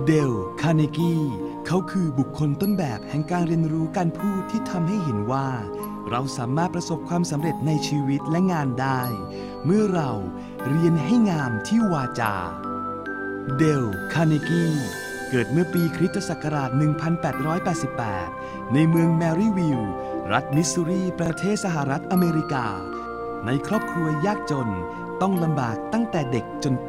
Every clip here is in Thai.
เดล คาร์เนกีเขาคือบุคคลต้นแบบแห่งการเรียนรู้การพูดที่ทำให้เห็นว่าเราสามารถประสบความสำเร็จในชีวิตและงานได้เมื่อเราเรียนให้งามที่วาจาเดล คาร์เนกีเกิดเมื่อปีคริสตศักราช 1888 ในเมืองแมรี่วิลล์รัฐมิสซูรีประเทศสหรัฐอเมริกาในครอบครัวยากจนต้องลำบากตั้งแต่เด็กจนโต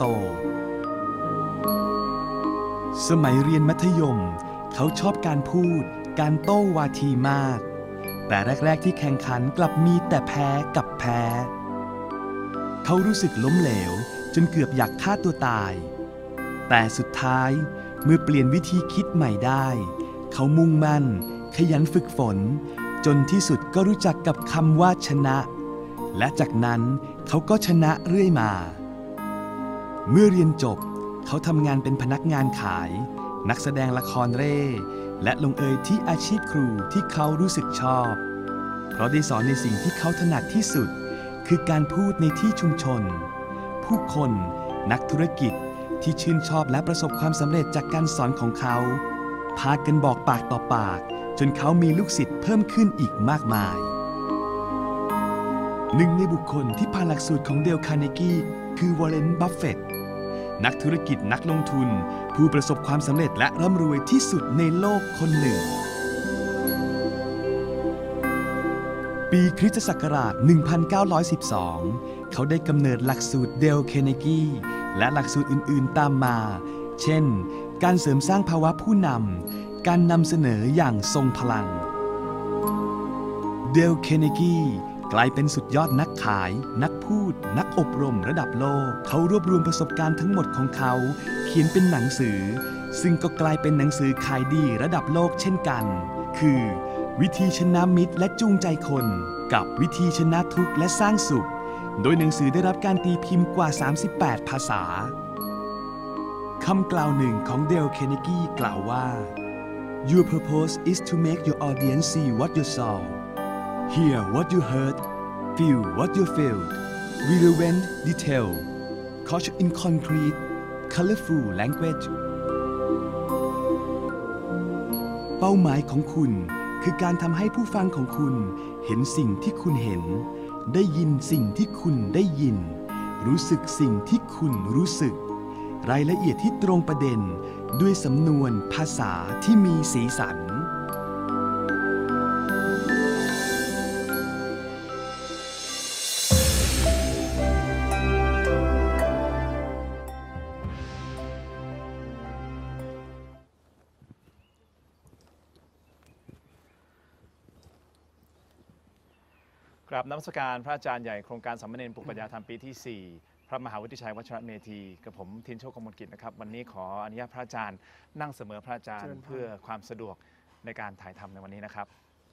สมัยเรียนมัธยมเขาชอบการพูดการโต้วาทีมากแต่แรกๆที่แข่งขันกลับมีแต่แพ้กับแพ้เขารู้สึกล้มเหลวจนเกือบอยากฆ่าตัวตายแต่สุดท้ายเมื่อเปลี่ยนวิธีคิดใหม่ได้เขามุ่งมั่นขยันฝึกฝนจนที่สุดก็รู้จักกับคำว่าชนะและจากนั้นเขาก็ชนะเรื่อยมาเมื่อเรียนจบเขาทำงานเป็นพนักงานขายนักแสดงละครเร่และลงเอยที่อาชีพครูที่เขารู้สึกชอบเพราะได้สอนในสิ่งที่เขาถนัดที่สุดคือการพูดในที่ชุมชนผู้คนนักธุรกิจที่ชื่นชอบและประสบความสำเร็จจากการสอนของเขาพากันบอกปากต่อปากจนเขามีลูกศิษย์เพิ่มขึ้นอีกมากมายหนึ่งในบุคคลที่ผ่านหลักสูตรของเดล คาร์เนกีคือวอร์เรน บัฟเฟตต์นักธุรกิจนักลงทุนผู้ประสบความสำเร็จและร่ำรวยที่สุดในโลกคนหนึ่งปีคริสตศักราช 1912 เขาได้กำเนิดหลักสูตรเดล คาร์เนกีและหลักสูตรอื่นๆตามมาเช่นการเสริมสร้างภาวะผู้นำการนำเสนออย่างทรงพลังเดล คาร์เนกีกลายเป็นสุดยอดนักขายนักพูดนักอบรมระดับโลกเขารวบรวมประสบการณ์ทั้งหมดของเขาเขียนเป็นหนังสือซึ่งก็กลายเป็นหนังสือขายดีระดับโลกเช่นกันคือวิธีชนะมิตรและจูงใจคนกับวิธีชนะทุกข์และสร้างสุขโดยหนังสือได้รับการตีพิมพ์กว่า 38 ภาษาคำกล่าวหนึ่งของเดล คาร์เนกีกล่าวว่า Your purpose is to make your audience see what you saw hear what you heard feel what you felt relevant detail couched in concrete colorful language เป้าหมายของคุณคือการทำให้ผู้ฟังของคุณเห็นสิ่งที่คุณเห็นได้ยินสิ่งที่คุณได้ยินรู้สึกสิ่งที่คุณรู้สึกรายละเอียดที่ตรงประเด็นด้วยสำนวนภาษาที่มีสีสันกราบนมัสการพระอาจารย์ใหญ่โครงการสามเณรปลุกปัญญาธรรมปีที่ 4 พระมหาวุฒิชัยวัชรเมธีกับผมทินโชคกมลกิจนะครับวันนี้ขออนุญาตพระอาจารย์นั่งเสมอพระอาจารย์เพื่อความสะดวกในการถ่ายทำในวันนี้นะครับ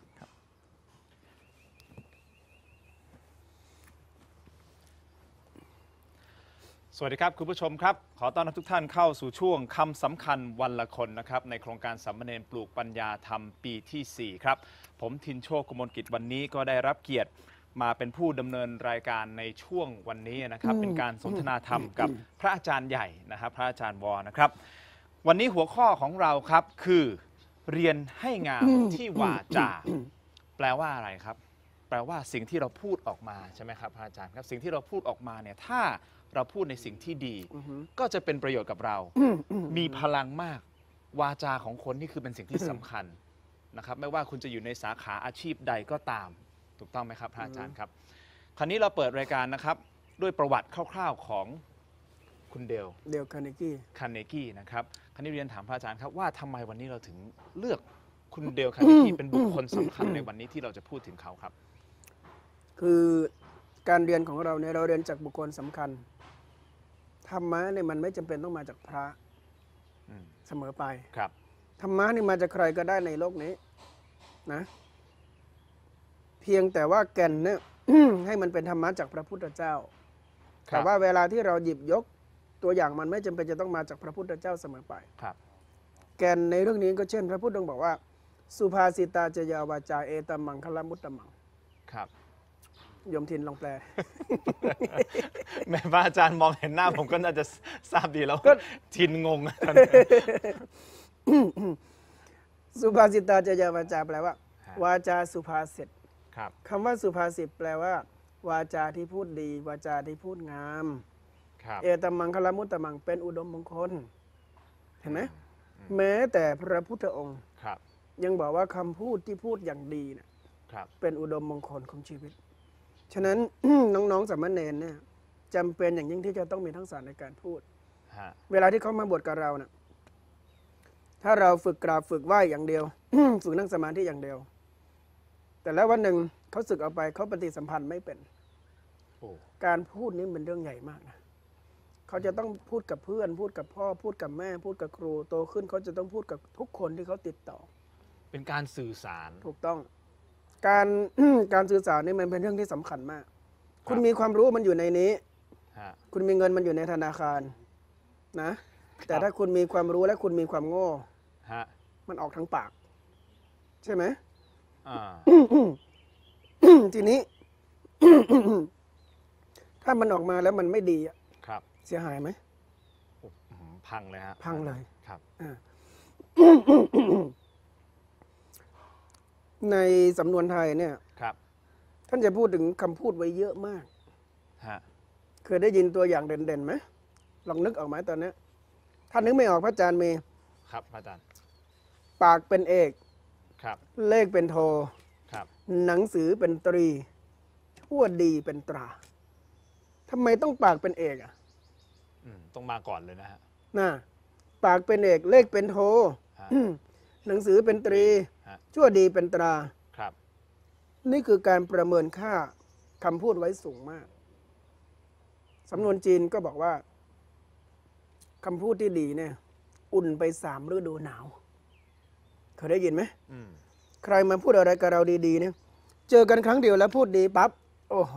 สวัสดีครับคุณผู้ชมครับขอต้อนรับทุกท่านเข้าสู่ช่วงคำสำคัญวันละคนนะครับในโครงการสามเณรปลูกปัญญาธรรมปีที่ 4 ครับผมทินโชคกมลกิจวันนี้ก็ได้รับเกียรติมาเป็นผู้ดำเนินรายการในช่วงวันนี้นะครับเป็นการสนทนาธรรมกับพระอาจารย์ใหญ่นะครับพระอาจารย์วอนะครับวันนี้หัวข้อของเราครับคือเรียนให้งามที่วาจาแปลว่าอะไรครับแปลว่าสิ่งที่เราพูดออกมาใช่ไหมครับพระอาจารย์ครับสิ่งที่เราพูดออกมาเนี่ยถ้าเราพูดในสิ่งที่ดีก็จะเป็นประโยชน์กับเรามีพลังมากวาจาของคนนี่คือเป็นสิ่งที่สำคัญนะครับไม่ว่าคุณจะอยู่ในสาขาอาชีพใดก็ตามถูกต้องไหมครับพระอาจารย์ครับคราวนี้เราเปิดรายการนะครับด้วยประวัติคร่าวๆของคุณเดล คาร์เนกีนะครับคราวนี้เรียนถามพระอาจารย์ครับว่าทำไมวันนี้เราถึงเลือกคุณเดล คาร์เนกีเป็นบุคคลสำคัญในวันนี้ที่เราจะพูดถึงเขาครับคือการเรียนของเราเนี่ยเราเรียนจากบุคคลสำคัญธรรมะเนี่ยมันไม่จำเป็นต้องมาจากพระเสมอไปครับธรรมะนี่มาจากใครก็ได้ในโลกนี้นะเพียงแต่ว่าแก่นเนี่ย ให้มันเป็นธรรมะจากพระพุทธเจ้าแต่ว่าเวลาที่เราหยิบยกตัวอย่างมันไม่จำเป็นจะต้องมาจากพระพุทธเจ้าเสมอไปครับแก่นในเรื่องนี้ก็เช่นพระพุทธองค์บอกว่าสุภาษิตาจยาวาจาเอตัมมังคลมุตตมังครับโยมทินลองแปลแม้ว่าอาจารย์มองเห็นหน้าผมก็น่าจะทราบดีแล้วก็ทินงงสุภาษิตาจยาวาจาแปลว่าฮะวาจาสุภาษิตครับคำว่าสุภาษิตแปลว่า วาจาที่พูดดี วาจาที่พูดงามครับเอตมังคลมุตตมังเป็นอุดมมงคล เห็นไหมแม้แต่พระพุทธองค์ครับยังบอกว่าคำพูดที่พูดอย่างดีเนี่ยครับเป็นอุดมมงคลของชีวิต ฉะนั้น น้องๆสามเณรเนี่ยจำเป็นอย่างยิ่งที่จะต้องมีทักษะในการพูดฮะเวลาที่เขามาบวชกับเรานะถ้าเราฝึกกราบฝึกไหว้อย่างเดียว ฝึกนั่งสมาธิอย่างเดียว แต่แล้ววันหนึ่งเขาสึกเอาไปเขาปฏิสัมพันธ์ไม่เป็นโอ้การพูดนี่เป็นเรื่องใหญ่มากนะเขาจะต้องพูดกับเพื่อน พูดกับพ่อ พูดกับแม่ พูดกับครู โตขึ้นเขาจะต้องพูดกับทุกคนที่เขาติดต่อเป็นการสื่อสารถูกต้อง การ การสื่อสารนี่มันเป็นเรื่องที่สำคัญมาก คุณมีความรู้มันอยู่ในนี้ฮะคุณมีเงินมันอยู่ในธนาคารนะ แต่ถ้าคุณมีความรู้และคุณมีความโง่ฮะมันออกทางปาก ใช่ไหมอ่าทีนี้ ถ้ามันออกมาแล้วมันไม่ดีอะครับเสียหายไหมโอ้พังเลยฮะพังเลยครับอ่า ในสำนวนไทยเนี่ยครับท่านจะพูดถึงคำพูดไว้เยอะมากฮะเคยได้ยินตัวอย่างเด่นๆไหมลองนึกออกไหมตอนนี้ถ้านึกไม่ออกพระอาจารย์มีครับอาจารย์ปากเป็นเอกครับเลขเป็นโทครับหนังสือเป็นตรี ชั่วดีเป็นตราทำไมต้องปากเป็นเอกอ่ะต้องมาก่อนเลยนะฮะน่ะปากเป็นเอกเลขเป็นโทฮะหนังสือเป็นตรีฮะชั่วดีเป็นตราครับนี่คือการประเมินค่าคำพูดไว้สูงมากสำนวนจีนก็บอกว่าคำพูดที่ดีเนี่ย อุ่นไป3 ฤดูหนาวเคยได้ยินไหมอืมใครมาพูดอะไรกับเราดีๆเนี่ย เจอกันครั้งเดียวแล้วพูดดีปั๊บโอ้โห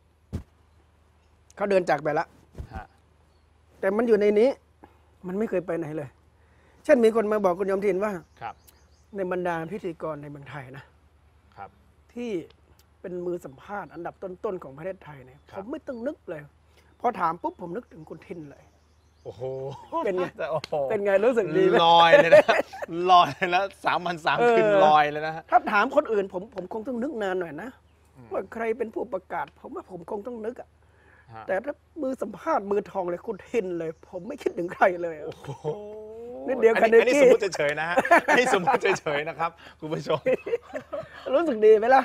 เขาเดินจากไปละฮะแต่มันอยู่ในนี้ มันไม่เคยไปไหนเลย เช่นมีคนมาบอกคุณยมทินว่าครับในบรรดาพิธีกรในเมืองไทยนะครับ ที่เป็นมือสัมภาษณ์อันดับต้นๆของประเทศไทยเนี่ยครัผบมไม่ต้องนึกเลยพอถามปุ๊บผมนึกถึงคุณทินเลยโอ้โหเป็นไงแต่โอ้โหเป็นไงรู้สึกดีไหมลอยเลยนะ ลอยเลยนะ3 วัน 3 คืนลอยเลยนะฮะถ้าถามคนอื่นผมคงต้องนึกนานหน่อยนะว่าใครเป็นผู้ประกาศ ผมว่าผมคงต้องนึกอะฮะแต่ถ้ามือสัมภาษณ์มือทองเลยคุณทินเลย ผมไม่คิดถึงใครเลยอะโอ้โหนิดเดียวอันนี้ Carnegie สมมติเฉยๆนะฮะอันนี้สมมติเฉยๆนะครับคุณผู้ชมรู้สึกดีไหมล่ะ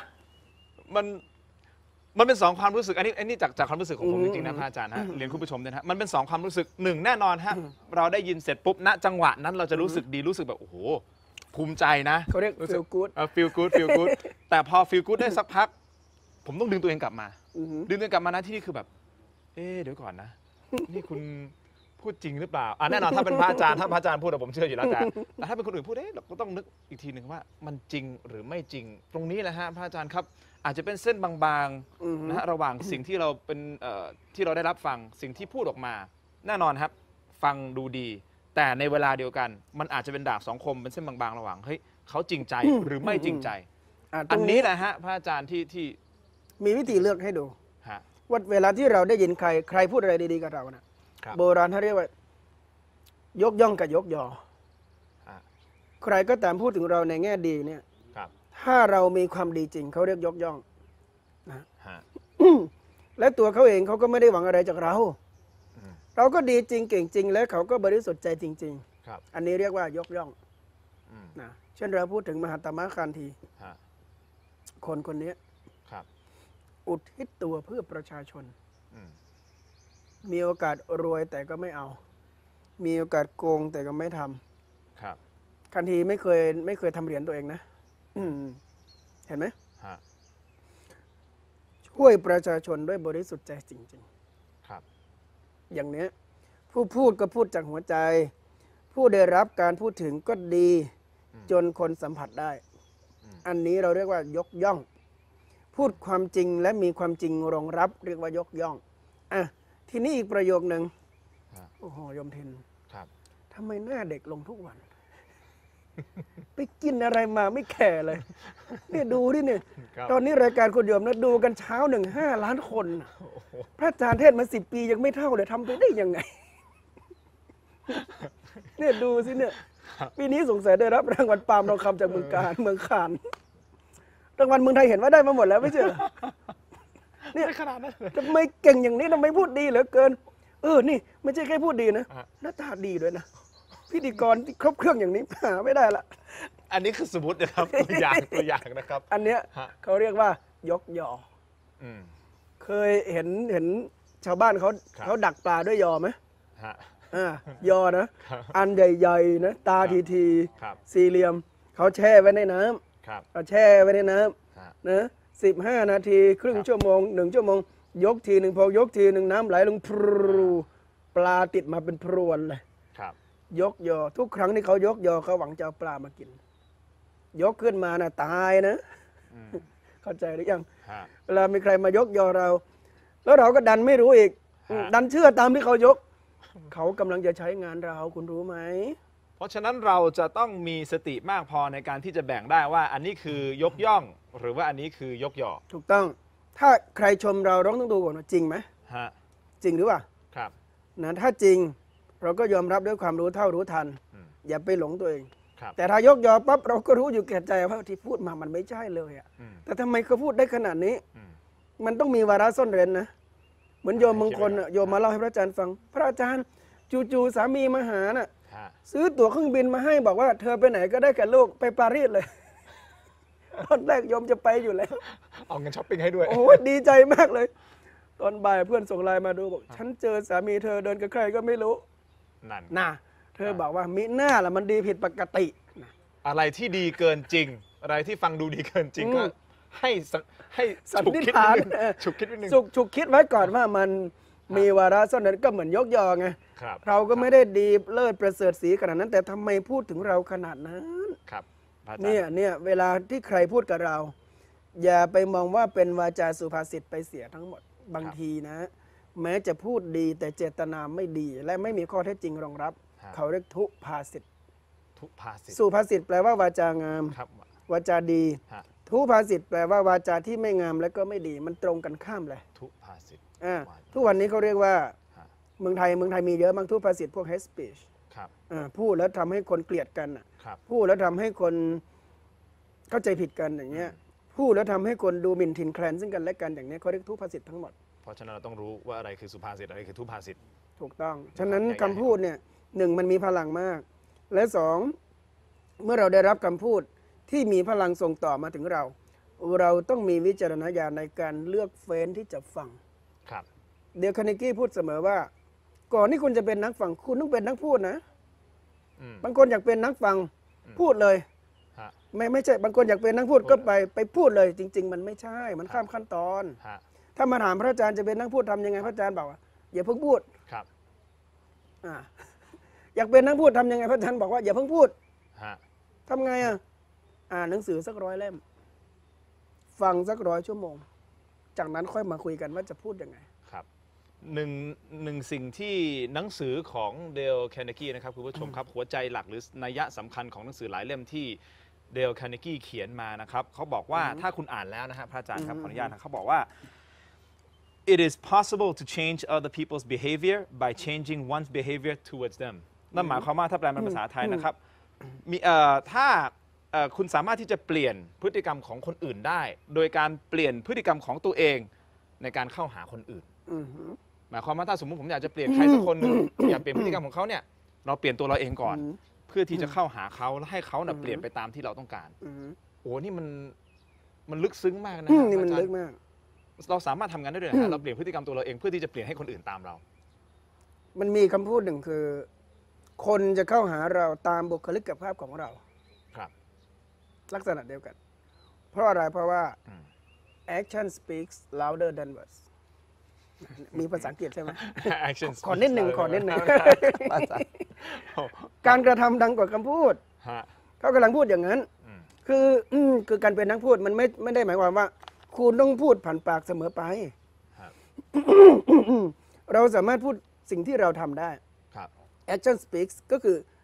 มันเป็น2 ความรู้สึกอันนี้จากความรู้สึกของผมจริงๆนะพระอาจารย์ฮะเรียนคุณผู้ชมด้วยนะฮะมันเป็น2 ความรู้สึก1แน่นอนฮะเราได้ยินเสร็จปุ๊บณจังหวะนั้นเราจะรู้สึกดีรู้สึกแบบโอ้โหภูมิใจนะเขาเรียกรู้สึ feel good feel good แต่พอ feel good ได้สักพัก ผมต้องดึงตัวเองกลับมาอือหือดึงตัวเองกลับมานะที่นี่คือแบบ เดี๋ยวก่อนนะ นี่คุณพูดจริงหรือเปล่าแน่นอนถ้าเป็นพระอาจารย์ถ้าพระอาจารย์พูดอะผมเชื่ออยู่แล้วแต่ถ้าเป็นคนอื่นพูดเราก็ต้องนึกอีกทีหนึ่งว่ามันจริงหรือไม่จริง ตรงนี้แหละฮะพระอาจารย์ครับอาจจะเป็นเส้นบางๆนะฮะระหว่างสิ่งที่เราเป็นที่เราได้รับฟังสิ่งที่พูดออกมา แน่นอนครับ ฟังดูดี แต่ในเวลาเดียวกัน มันอาจจะเป็นดาบ2 คมเป็นเส้นบางๆระหว่างเฮ้ยเขาจริงใจหรือไม่จริงใจตอัรนงนี้แหละฮะพระอาจารย์ที่มีวิธีเลือกให้ดูฮะว่าเวลาที่เราได้ยินใครพูดอะไรดีๆกับเรานะครับ โบราณเขาเรียกว่า ยกย่องกับยกยอฮะใครก็ตามพูดถึงเราในแง่ดีเนี่ยครับถ้าเรามีความดีจริงเขาเรียกยกย่องฮะและตัวเขาเองเขาก็ไม่ได้หวังอะไรจากเราอืมเราก็ดีจริงเก่งจริง และเขาก็บริสุทธิ์ใจจริงครับๆ อันนี้เรียกว่ายกย่องอืมนะเช่นเราพูดถึงมหาตมะคันธีฮะคนนี้ครับอุทิศตัวเพื่อประชาชนอืมมีโอกาสรวยแต่ก็ไม่เอา มีโอกาสโกงแต่ก็ไม่ทำครับคันธีไม่เคยทำเหรียญตัวเองนะ เห็นไหมฮะช่วยประชาชนด้วยบริสุทธิ์ใจจริงครับๆ อย่างเนี้ยผู้พูดก็พูดจากหัวใจ ผู้ได้รับการพูดถึงก็ดี จนคนสัมผัสได้ อันนี้เราเรียกว่ายกย่อง พูดความจริงและมีความจริงรองรับ เรียกว่ายกย่องอ่ะทีนี้อีกประโยคนึงฮะโอ้โหโยมเทนครับทำไมหน้าเด็กลงทุกวันไปกินอะไรมาไม่แคร์เลยเนี่ยดูดิเนี่ยครับตอนนี้รายการคนโยมนะดูกันเช้า1 5 ล้านคนน่ะพระอาจารย์เทศน์มา10 ปียังไม่เท่าเลยทำไปได้ยังไง เนี่ยดูสิเนี่ยปีนี้สงสัยได้รับรางวัลปาล์มทองคำจากเมืองการเมืองคานรางวัลเมืองไทยเห็นว่าได้มาหมดแล้วไม่ใช่เหรอเนี่ยขนาดนั้นเลยทำไมเก่งอย่างนี้ทำไมพูดดีเหลือเกินนี่ไม่ใช่แค่พูดดีนะอ่ะหน้าตาดีด้วยนะพิธีกรที่ครบเครื่องอย่างนี้หาไม่ได้ละอันนี้คือสมมตินะครับ ตัวอย่างนะครับอันเนี้ยฮะเขาเรียกว่ายกยออืมเคยเห็นชาวบ้านเขาครับเขาดักปลาด้วยยอไหมฮะยอนะครับ อันใหญ่ๆนะตาทีครับสี่เหลี่ยมเขาแช่ไว้ในน้ำครับเอาแช่ไว้ในน้ฮะำนะ15 นาทีครึ่งครับชั่วโมง1 ชั่วโมง ยกทีหนึ่งพอยกทีหนึ่งน้ำไหลลงพรูปลาติดมาเป็นพรวนเลยครับยกยอทุกครั้งที่เขายกยอเขาหวังจะเอาปลามากิน ยกขึ้นมานะตายนะอืมเข้าใจหรือยังฮะเวลามีใครมายกยอเรา แล้วเราก็ดันไม่รู้อีกฮะดันเชื่อตามที่เขายก เขากำลังจะใช้งานเราคุณรู้ไหมเพราะฉะนั้นเราจะต้องมีสติมากพอในการที่จะแบ่งได้ว่าอันนี้คือยกย่อง หรือว่าอันนี้คือยกย่อถูกต้อง ถ้าใครชมเราเราต้องดูก่อนว่าจริงไหมฮะจริงหรือเปล่าครับนะถ้าจริงเราก็ยอมรับด้วยความรู้เท่ารู้ทันอืมอย่าไปหลงตัวเองครับแต่ถ้ายกยอปั๊บเราก็รู้อยู่แก่ใจว่าที่พูดมามันไม่ใช่เลยอะอืมแต่ทำไมเขาพูดได้ขนาดนี้อืมมันต้องมีวาระซ่อนเร้นนะ เหมือนโยมบางคนน่ะโยมมาเล่าให้พระอาจารย์ฟัง พระอาจารย์จู่ๆสามีมาหาน่ะฮะซื้อตั๋วเครื่องบินมาให้บอกว่าเธอไปไหนก็ได้กับลูกไปปารีสเลย ตอนแรกโยมจะไปอยู่แล้วเอาเงินช้อปปิ้งให้ด้วยโอ้ยดีใจมากเลย ตอนบ่ายเพื่อนส่งไลน์มาดูบอกฉันเจอสามีเธอเดินกับใครก็ไม่รู้นั่นน่ะเธอบอกว่ามิหน้าละมันดีผิดปกตินะอะไรที่ดีเกินจริง อะไรที่ฟังดูดีเกินจริงอืมก็ให้สันฉุกนิษคิดฐานนิดนึงฉุกคิดนิดนึงฉุกคิดไว้ก่อนว่ามันมีวาระซ่อนเร้นก็เหมือนยกยอไงครับเราก็ไม่ได้ดีเลิศประเสริฐสีขนาดนั้น แต่ทำไมพูดถึงเราขนาดนั้นครับพระอาจารเนี่ยเวลาที่ใครพูดกับเรา อย่าไปมองว่าเป็นวาจาสุภาษิตไปเสียทั้งหมดบางทีนะ แม้จะพูดดีแต่เจตนาไม่ดี และไม่มีข้อเท็จจริงรองรับ เขาเรียกทุภาษิตทุภาษิตสุภาษิตแปลว่าวาจางามครับวาจาดีฮะทุภาษิตแปลว่าวาจาที่ไม่งามและก็ไม่ดี มันตรงกันข้ามเลยทุภาษิตทุกวันนี้เขาเรียกว่าฮะเมืองไทยมีเยอะมากทุภาษิตพวก hate speech ครับพูดแล้วทำให้คนเกลียดกันน่ะครับพูดแล้วทำให้คนเข้าใจผิดกันอย่างเงี้ย พูดแล้วทำให้คนดูหมิ่นถิ่นแคลนซึ่งกันและกันอย่างเนี้ยเขาเรียกทุพภาษิตทั้งหมดเพราะฉะนั้นเราต้องรู้ว่าอะไรคือสุภาษิตอะไรคือทุภาษิตถูกต้อง ฉะนั้นใหญ่ๆคำพูดเนี่ยหนึ่งมันมีพลังมาก และสองเมื่อเราได้รับคำพูดที่มีพลังส่งต่อมาถึงเรา เราต้องมีวิจารณญาณในการเลือกเฟ้นที่จะฟังครับเดลคาร์เนกี้พูดเสมอว่า ก่อนที่คุณจะเป็นนักฟังคุณต้องเป็นนักพูดนะอืมบางคนอยากเป็นนักฟังพูดเลยฮะไม่ใช่บางคนอยากเป็นนักพูดก็ไปพูดเลย จริง ๆ มันไม่ใช่ มันข้ามขั้นตอนฮะถ้ามาถามพระอาจารย์จะเป็นนักพูดทำยังไงพระอาจารย์บอกว่าอย่าเพิ่งพูดครับอ่า อยากเป็นนักพูดทำยังไงพระอาจารย์บอกว่าอย่าเพิ่งพูดฮะทำไงอ่านหนังสือสัก100 เล่ม ฟังสัก100 ชั่วโมง จากนั้นค่อยมาคุยกันว่าจะพูดยังไงครับหนึ่งสิ่งที่หนังสือของเดลแคเนกี้นะครับคุณผู้ชมครับหัวใจหลักหรือนัยยะสำคัญของหนังสือหลายเล่มที่เดลแคเนกี้เขียนมานะครับเขาบอกว่าถ้าคุณอ่านแล้วนะฮะพระอาจารย์ครับขออนุญาตนะเขาบอกว่า it is possible to change other people's behavior by changing one's behavior towards them นั่นหมายความว่าถ้าแปลเป็นภาษาไทยนะครับมีถ้าคุณสามารถที่จะเปลี่ยนพฤติกรรมของคนอื่นได้ โดยการเปลี่ยนพฤติกรรมของตัวเองในการเข้าหาคนอื่นอือหือหมายความว่าถ้าสมมติผมอยากจะเปลี่ยนใครสักคนหนึ่ง อยากเปลี่ยนพฤติกรรมของเขาเนี่ยเราเปลี่ยนตัวเราเองก่อน เพื่อที่จะเข้าหาเขาและให้เขาเปลี่ยนไปตามที่เราต้องการอือหือโอ้นี่มันลึกซึ้งมากนะนี่มันอาจารย์ลึกมากเราสามารถทำงานได้ด้วยนะฮะเราเปลี่ยนพฤติกรรมตัวเราเองเพื่อที่จะเปลี่ยนให้คนอื่นตามเรามันมีคำพูดหนึ่งคือ คนจะเข้าหาเราตามบุคลิกภาพของเราครับลักษณะเดียวกัน เพราะอะไรเพราะว่าอืม action speaks louder than words มีภาษาอังกฤษใช่ไหม Action ขอนิดหนึ่ง speaks ขอนิดหนึ่ง louder การกระทำดังกว่าคำพูดฮะเขากำลังพูดอย่างนั้นอืมคือการเป็นนักพูดมันไม่ได้หมายความว่า คุณต้องพูดผ่านปากเสมอไปครับเราสามารถพูดสิ่งที่เราทำได้ครับ action speaks ก็คือ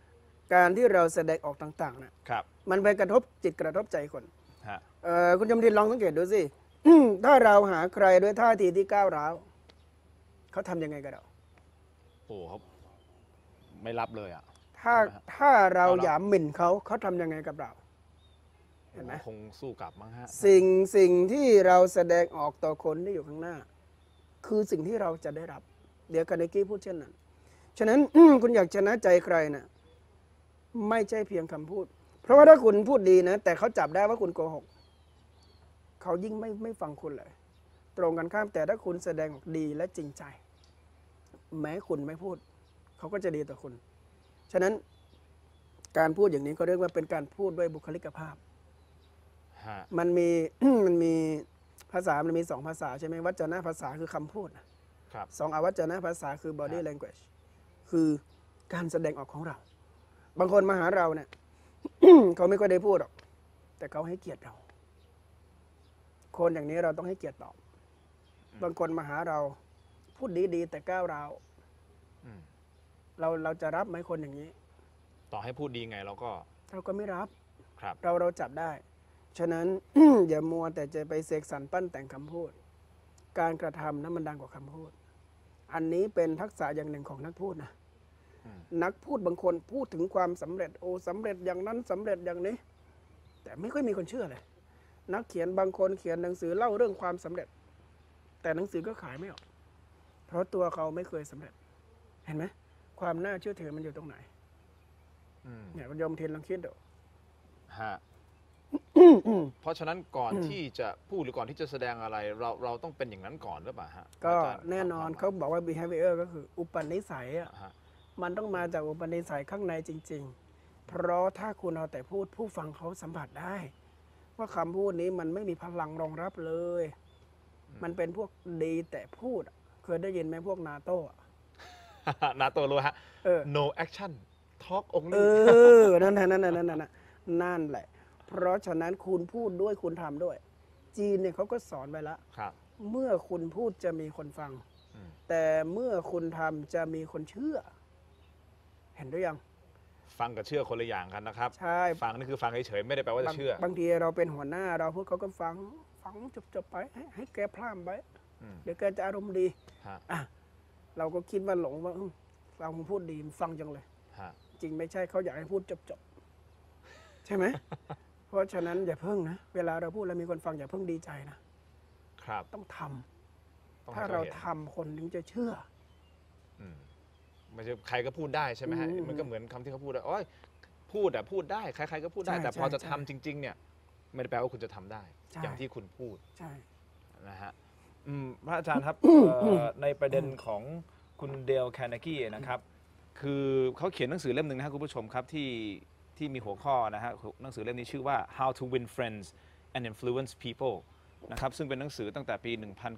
การที่เราแสดงออกต่างๆนะครับ มันไปกระทบจิตกระทบใจคนฮะคุณจำทินลองสังเกตดูสิ ถ้าเราหาใครด้วยท่าทีที่ก้าวร้าวเขาทำยังไงกับเราโอ้เขาไม่รับเลยอ่ะถ้าเราหยามหมิ่นเขาทำยังไงกับเรา เห็นไหมคงสู้กลับมั้งฮะสิ่งที่เราแสดงออกต่อคนที่อยู่ข้างหน้า คือสิ่งที่เราจะได้รับ เดี๋ยวคาเนกี้พูดเช่นนั้น ฉะนั้น คุณอยากชนะใจใครนะไม่ใช่เพียงคำพูด เพราะว่าถ้าคุณพูดดีนะ แต่เขาจับได้ว่าคุณโกหกเขายิ่งไม่ฟังคุณเลย ตรงกันข้ามแต่ถ้าคุณแสดงออกดีและจริงใจ แม้คุณไม่พูด เขาก็จะดีต่อคุณ ฉะนั้นการพูดอย่างนี้ก็เรียกว่าเป็นการพูดด้วยบุคลิกภาพฮะมันมี มันมีภาษา มันมี2ภาษาใช่ไหมวจนะภาษาคือคำพูดนะครับ 2อวจนะภาษาคือ body language คือการแสดงออกของเรา บางคนมาหาเราเนี่ย เขาไม่ค่อยได้พูดหรอก แต่เขาให้เกียรติเรา คนอย่างนี้เราต้องให้เกียรติตอบ บางคนมาหาเราพูดดีๆแต่ก้าวร้าวอืมเราจะรับไหมคนอย่างนี้ต่อให้พูดดีไงเราก็เราก็ไม่รับครับเราจับได้ ฉะนั้น อย่ามัวแต่จะไปเสกสรรปั้นแต่งคำพูด การกระทำนั้นมันดังกว่าคำพูด อันนี้เป็นทักษะอย่างหนึ่งของนักพูดนะอืมนักพูดบางคนพูดถึงความสำเร็จโอ้สำเร็จอย่างนั้นสำเร็จอย่างนี้ แต่ไม่ค่อยมีคนเชื่อเลย นักเขียนบางคนเขียนหนังสือเล่าเรื่องความสำเร็จ แต่หนังสือก็ขายไม่ออก เพราะตัวเขาไม่เคยสำเร็จ เห็นไหมความน่าเชื่อถือมันอยู่ตรงไหนอืมเนี่ยคุณโยมเทียนลองคิดดูฮะ เพราะฉะนั้นก่อนที่จะพูดหรือก่อนที่จะแสดงอะไร เราต้องเป็นอย่างนั้นก่อนหรือเปล่าฮะก็อาจารย์แน่นอนควเขามหมบอกว่า behavior ก็คืออุปนิสัยอ่ะายฮะมันต้องมาจากอุปนิสัยข้างในจริง ๆ เพราะถ้าคุณเอาแต่พูดผู้ฟังเขาสัมผัสได้ ว่าคำพูดนี้มันไม่มีพลังรองรับเลย มันเป็นพวกดีแต่พูดอะเคยได้ยินไหมพวกนาโต้อะนาโตรู้ฮะเออ no action talk เอ only อ นั่นแหละ เพราะฉะนั้นคุณพูดด้วยคุณทำด้วย จีนเนี่ยเขาก็สอนไว้แล้วครับเมื่อคุณพูดจะมีคนฟังอืมแต่เมื่อคุณทำจะมีคนเชื่อ เห็นหรือยังฟังกับเชื่อคนละอย่างกันนะครับใช่ฟังนี่คือฟังเฉยๆไม่ได้แปลว่าจะเชื่อบางทีเราเป็นหัวหน้าเราพูดเขาก็ฟังจบไปให้แกพร่ำไปอืมเดี๋ยวแกจะอารมณ์ดีฮะอ่ะเราก็คิดว่าหลงว่าเราคงพูดดีฟังจังเลยฮะจริงไม่ใช่เขาอยากให้พูดจบใช่ไหม เพราะฉะนั้นอย่าเพิ่งนะ เวลาเราพูดแล้วมีคนฟังอย่าเพิ่งดีใจนะครับ ต้องทำต้องถ้าให้เราห็นทำคนถึงจะเชื่ออืมไม่ใช่ใครก็พูดได้ใช่ไหมฮะอืมมันก็เหมือนคำที่เขาพูดว่าโอ้ยพูดอะพูดได้ใครๆก็พูดได้ใช่แต่พอจะใช่ทำจริง ๆ เนี่ย ไม่ได้แปลว่าคุณจะทำได้ใช่อย่างที่คุณพูดใช่นะฮะพระอาจารย์ครับในประเด็นของคุณเดลแคร์เนกี้นะครับ คือเขาเขียนหนังสือเล่มหนึ่งนะครับคุณผู้ชมครับที่มีหัวข้อนะฮะหนังสือเล่มนี้ชื่อว่า How to Win Friends and Influence People นะครับซึ่งเป็นหนังสือตั้งแต่ปี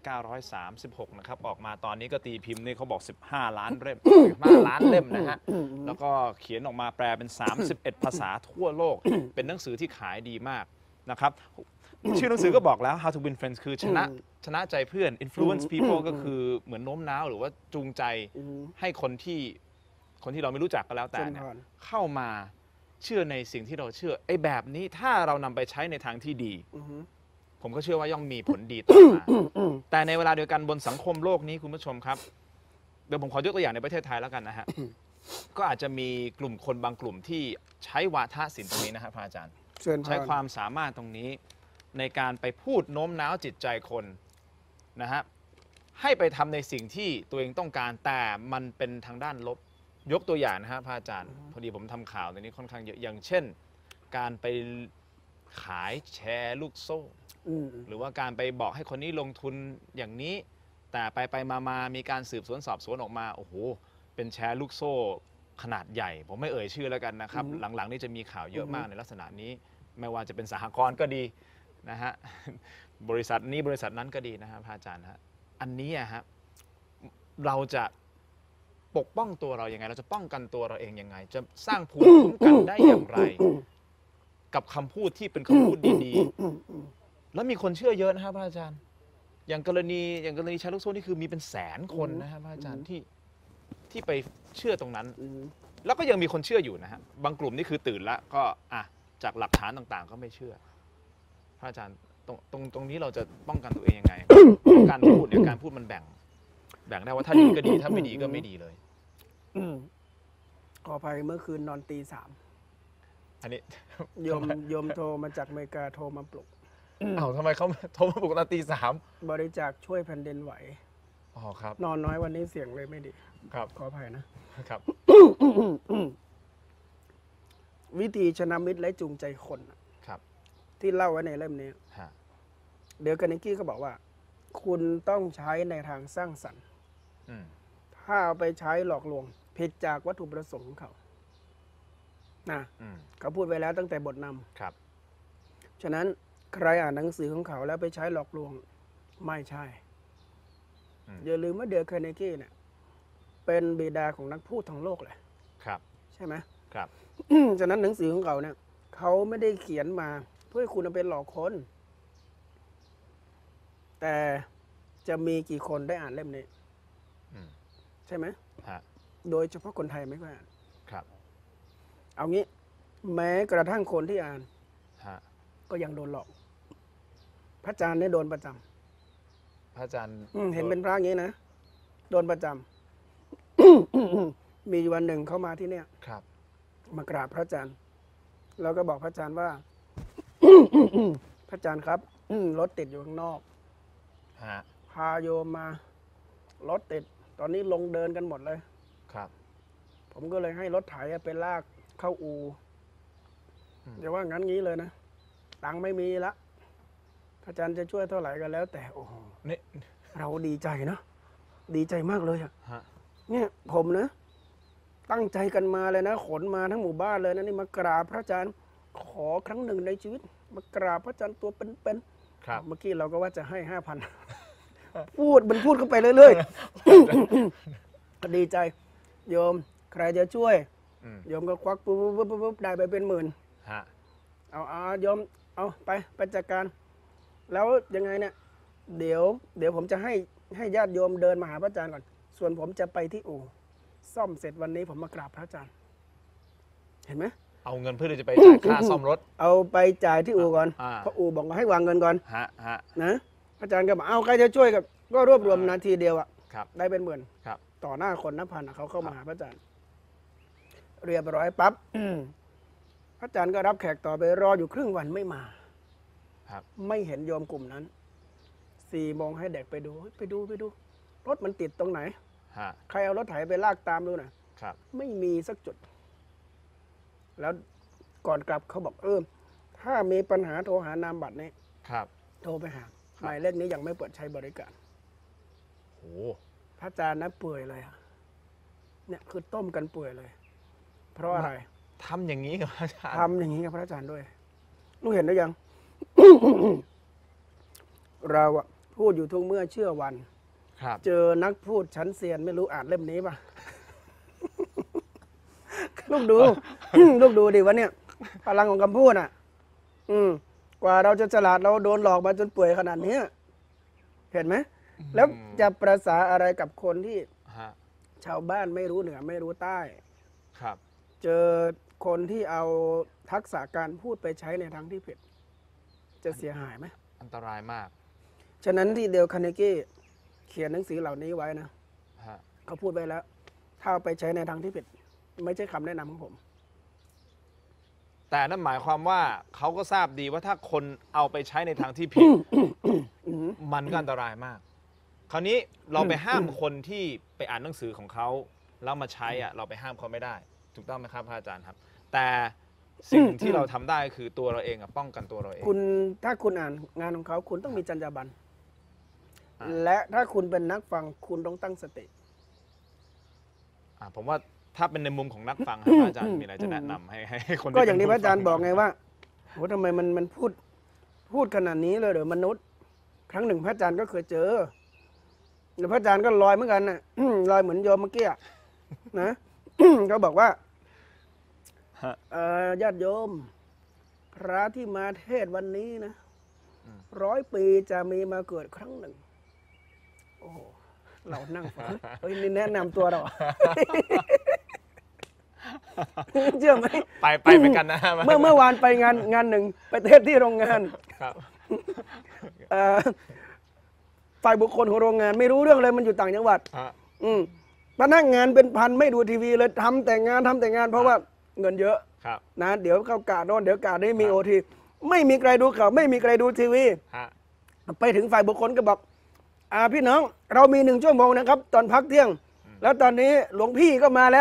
1936 นะครับออกมาตอนนี้ก็ตีพิมพ์นี่เขาบอก 15 ล้านเล่ม 15 ล้านเล่มนะฮะแล้วก็เขียนออกมาแปลเป็น 31 ภาษาทั่วโลก เป็นหนังสือที่ขายดีมากนะครับ ชื่อหนังสือก็บอกแล้ว How to Win Friends คือชนะใจเพื่อน Influence People ก็คือเหมือนโน้มน้าวหรือว่าจูงใจให้คนที่เราไม่รู้จักก็แล้วแต่เนี่ยเจริญพรเข้ามาเชื่อในสิ่งที่เราเชื่อไอ้แบบนี้ถ้าเรานำไปใช้ในทางที่ดี ผมก็เชื่อว่าย่อมมีผลดีตามมา แต่ในเวลาเดียวกันบนสังคมโลกนี้คุณผู้ชมครับ เดี๋ยวผมขอยกตัวอย่างในประเทศไทยแล้วกันนะฮะ ก็อาจจะมีกลุ่มคนบางกลุ่มที่ใช้วาทศิลป์ตรงนี้นะครับพระอาจารย์เชิญพรใช้ความสามารถตรงนี้ในการไปพูดโน้มน้าวจิตใจคนนะฮะให้ไปทำในสิ่งที่ตัวเองต้องการแต่มันเป็นทางด้านลบยกตัวอย่างนะฮะพระอาจารย์ พอดีผมทำข่าวในนี้ค่อนข้างเยอะอย่างเช่น การไปขายแชร์ลูกโซ่ หรือว่าการไปบอกให้คนนี้ลงทุนอย่างนี้ แต่ไปมามีการสืบสวนสอบสวนออกมาโอ้โหเป็นแชร์ลูกโซ่ขนาดใหญ่ ผมไม่เอ่ยชื่อแล้วกันนะครับ หลังๆนี่จะมีข่าวเยอะมากในลักษณะนี้ ไม่ว่าจะเป็นสหกรณ์ก็ดีนะฮะ บริษัทนี้บริษัทนั้นก็ดีนะฮะพระอาจารย์ฮะอันนี้อะฮะเราจะปกป้องตัวเรายังไง เราจะป้องกันตัวเราเองยังไง จะสร้างภูมิคุ้มกันได้อย่างไร กับคำพูดที่เป็นคำพูดดีๆแล้วมีคนเชื่อเยอะนะครับพระอาจารย์ อย่างกรณีแชร์ลูกโซ่นี่คือมีเป็นแสนคนนะครับพระอาจารย์ที่ไปเชื่อตรงนั้นแล้วก็ยังมีคนเชื่ออยู่นะฮะบางกลุ่มนี่คือตื่นแล้วก็จากหลักฐานต่างๆ ก็ไม่เชื่อพระอาจารย์ตรงนี้เราจะป้องกันตัวเองยังไง การพูดเนี่ยการพูดมันแบ่งได้ว่าถ้าดีก็ดีถ้าไม่ดีก็ไม่ดีเลยขออภัยเมื่อคืนนอนตี 3 อันนี้โยมโทรมาจากอเมริกาโทรมาปลุกทำไมเขาโทรมาปลุกตอนตี 3 บริจาคช่วยแผ่นดินไหวอ๋อครับนอนน้อยวันนี้เสียงเลยไม่ดีครับขออภัยนะครับวิธีชนะมิตรและจูงใจคนครับที่เล่าไว้ในเล่มนี้เดล คาร์เนกี้ก็บอกว่า คุณต้องใช้ในทางสร้างสรรค์ถ้าเอาไปใช้หลอกลวงผิดจากวัตถุประสงค์ของเขานะเขาพูดไว้แล้วตั้งแต่บทนำครับฉะนั้นใครอ่านหนังสือของเขาแล้วไปใช้หลอกลวงไม่ใช่อย่าลืมว่าเดล คาร์เนกี้เนี่ยเป็นบิดาของนักพูดทั้งโลกเลยครับใช่ไหมครับฉะนั้นหนังสือของเขาเนี่ยเขาไม่ได้เขียนมาเพื่อให้คุณเป็นหลอกคนแต่จะมีกี่คนได้อ่านเล่มนี้ใช่ไหมโดยเฉพาะคนไทยไม่ค่อยอ่านครับเอางี้แม้กระทั่งคนที่อ่านก็ยังโดนหลอกพระอาจารย์เนี่ยโดนประจำพระอาจารย์เห็นเป็นพระอย่างนี้นะโดนประจำ มีวันหนึ่งเขามาที่เนี่ยมากราบพระอาจารย์แล้วก็บอกพระอาจารย์ว่า พระอาจารย์ครับรถติดอยู่ข้างนอกพาโยมมารถติดตอนนี้ลงเดินกันหมดเลยครับผมก็เลยให้รถไถไปลากเข้าอู่อย่าว่างั้นงี้เลยนะตังค์ไม่มีละพระอาจารย์จะช่วยเท่าไหร่ก็แล้วแต่โอ้โหเราดีใจนะดีใจมากเลยอะเนี่ยผมนะตั้งใจกันมาเลยนะขนมาทั้งหมู่บ้านเลยนะนี่มากราบพระอาจารย์ขอครั้งหนึ่งในชีวิตมากราบพระอาจารย์ตัวเป็นๆเมื่อกี้เราก็ว่าจะให้ 5,000 พูดเข้าไปเรื่อยๆดีใจโยมใครจะช่วยโยมก็ควักปุ๊บได้ไปเป็นหมื่นเอาโยมเอาไปจัดการแล้วยังไงเนี่ยเดี๋ยวผมจะให้ญาติโยมเดินมาหาพระอาจารย์ก่อนส่วนผมจะไปที่อู่ซ่อมเสร็จวันนี้ผมมากราบพระอาจารย์เห็นไหมเอาเงินเพื่อจะไปจ่ายค่าซ่อมรถเอาไปจ่ายที่อู่ก่อนเพราะอู่บอกว่าให้วางเงินก่อนนะอาจารย์ก็บอกเอาใครจะช่วยก็รวบรวมนาทีเดียวได้เป็นหมื่นต่อหน้าคนนับพันเขาเข้ามาหาพระอาจารย์เรียบร้อยปั๊บพระอาจารย์ก็รับแขกต่อไปรออยู่ครึ่งวันไม่มาไม่เห็นโยมกลุ่มนั้น4 โมงให้เด็กไปดูรถมันติดตรงไหนใครเอารถไถไปลากตามดูหน่อยไม่มีสักจุดแล้วก่อนกลับเขาบอกถ้ามีปัญหาโทรหานามบัตรนี้โทรไปหาหมายเลขนี้ยังไม่เปิดใช้บริการพระอาจารย์นะเปื่อยเลยเนี่ยคือต้มกันเปื่อยเลยเพราะอะไรทำอย่างนี้กับพระอาจารย์ทำอย่างนี้กับพระอาจารย์ด้วยรู้เห็นได้ยัง เราพูดอยู่ทุกเมื่อเชื่อวันเจอนักพูดชั้นเซียนไม่รู้อ่านเล่มนี้ป่ะ ลูกดู ลูกดูดิวะเนี่ยพลังของคำพูดกว่าเราจะฉลาดเราโดนหลอกมาจนเปื่อยขนาดนี้เห็นไหมแล้วจะประสาอะไรกับคนที่ชาวบ้านไม่รู้เหนือไม่รู้ใต้เจอคนที่เอาทักษะการพูดไปใช้ในทางที่ผิดจะเสียหายไหมอันตรายมากฉะนั้นที่เดล คาร์เนกี้เขียนหนังสือเหล่านี้ไว้นะเขาพูดไปแล้วถ้าเอาไปใช้ในทางที่ผิดไม่ใช่คำแนะนำของผมแต่นั่นหมายความว่าเขาก็ทราบดีว่าถ้าคนเอาไปใช้ในทางที่ผิด มันก็อันตรายมากคราวนี้เราไปห้ามคนที่ไปอ่านหนังสือของเขาแล้วมาใช้เราไปห้ามเขาไม่ได้ถูกต้องไหมครับพระอาจารย์ครับแต่สิ่งที่เราทำได้คือตัวเราเองป้องกันตัวเราเองถ้าคุณอ่านงานของเขาคุณต้องมีจรรยาบรรณและถ้าคุณเป็นนักฟังคุณต้องตั้งสติผมว่าถ้าเป็นในมุมของนักฟังพระอาจารย์มีอะไรจะแนะนำให้คนก็อย่างที่พระอาจารย์บอกไงว่าโหทำไมมันพูดขนาดนี้เลยเหรอมนุษย์ครั้งหนึ่งพระอาจารย์ก็เคยเจอแล้วพระอาจารย์ก็ลอยเหมือนกันน่ะลอยเหมือนโยมเมื่อกี้นะ เขาบอกว่าญาติโยมพระที่มาเทศวันนี้นะ100 ปีจะมีมาเกิดครั้งหนึ่งโอ้เรานั่งฟังนี่แนะนำตัวเราเชื่อไหมไปเหมือนกันนะเมื่อวานไปงานหนึ่งไปเทศที่โรงงานครับฝ่ายบุคคลของโรงงานไม่รู้เรื่องเลยมันอยู่ต่างจังหวัดฮะพนักงานเป็นพันไม่ดูทีวีเลยทำแต่งานเพราะว่าเงินเยอะครับนะเดี๋ยวเข้ากะโน่นเดี๋ยวกะนี้มีโอทีไม่มีใครดูข่าวไม่มีใครดูทีวีฮะไปถึงฝ่ายบุคคลก็บอกพี่น้องเรามี1 ชั่วโมงนะครับ ตอนพักเที่ยง แล้วตอนนี้หลวงพี่ก็มาแล้ว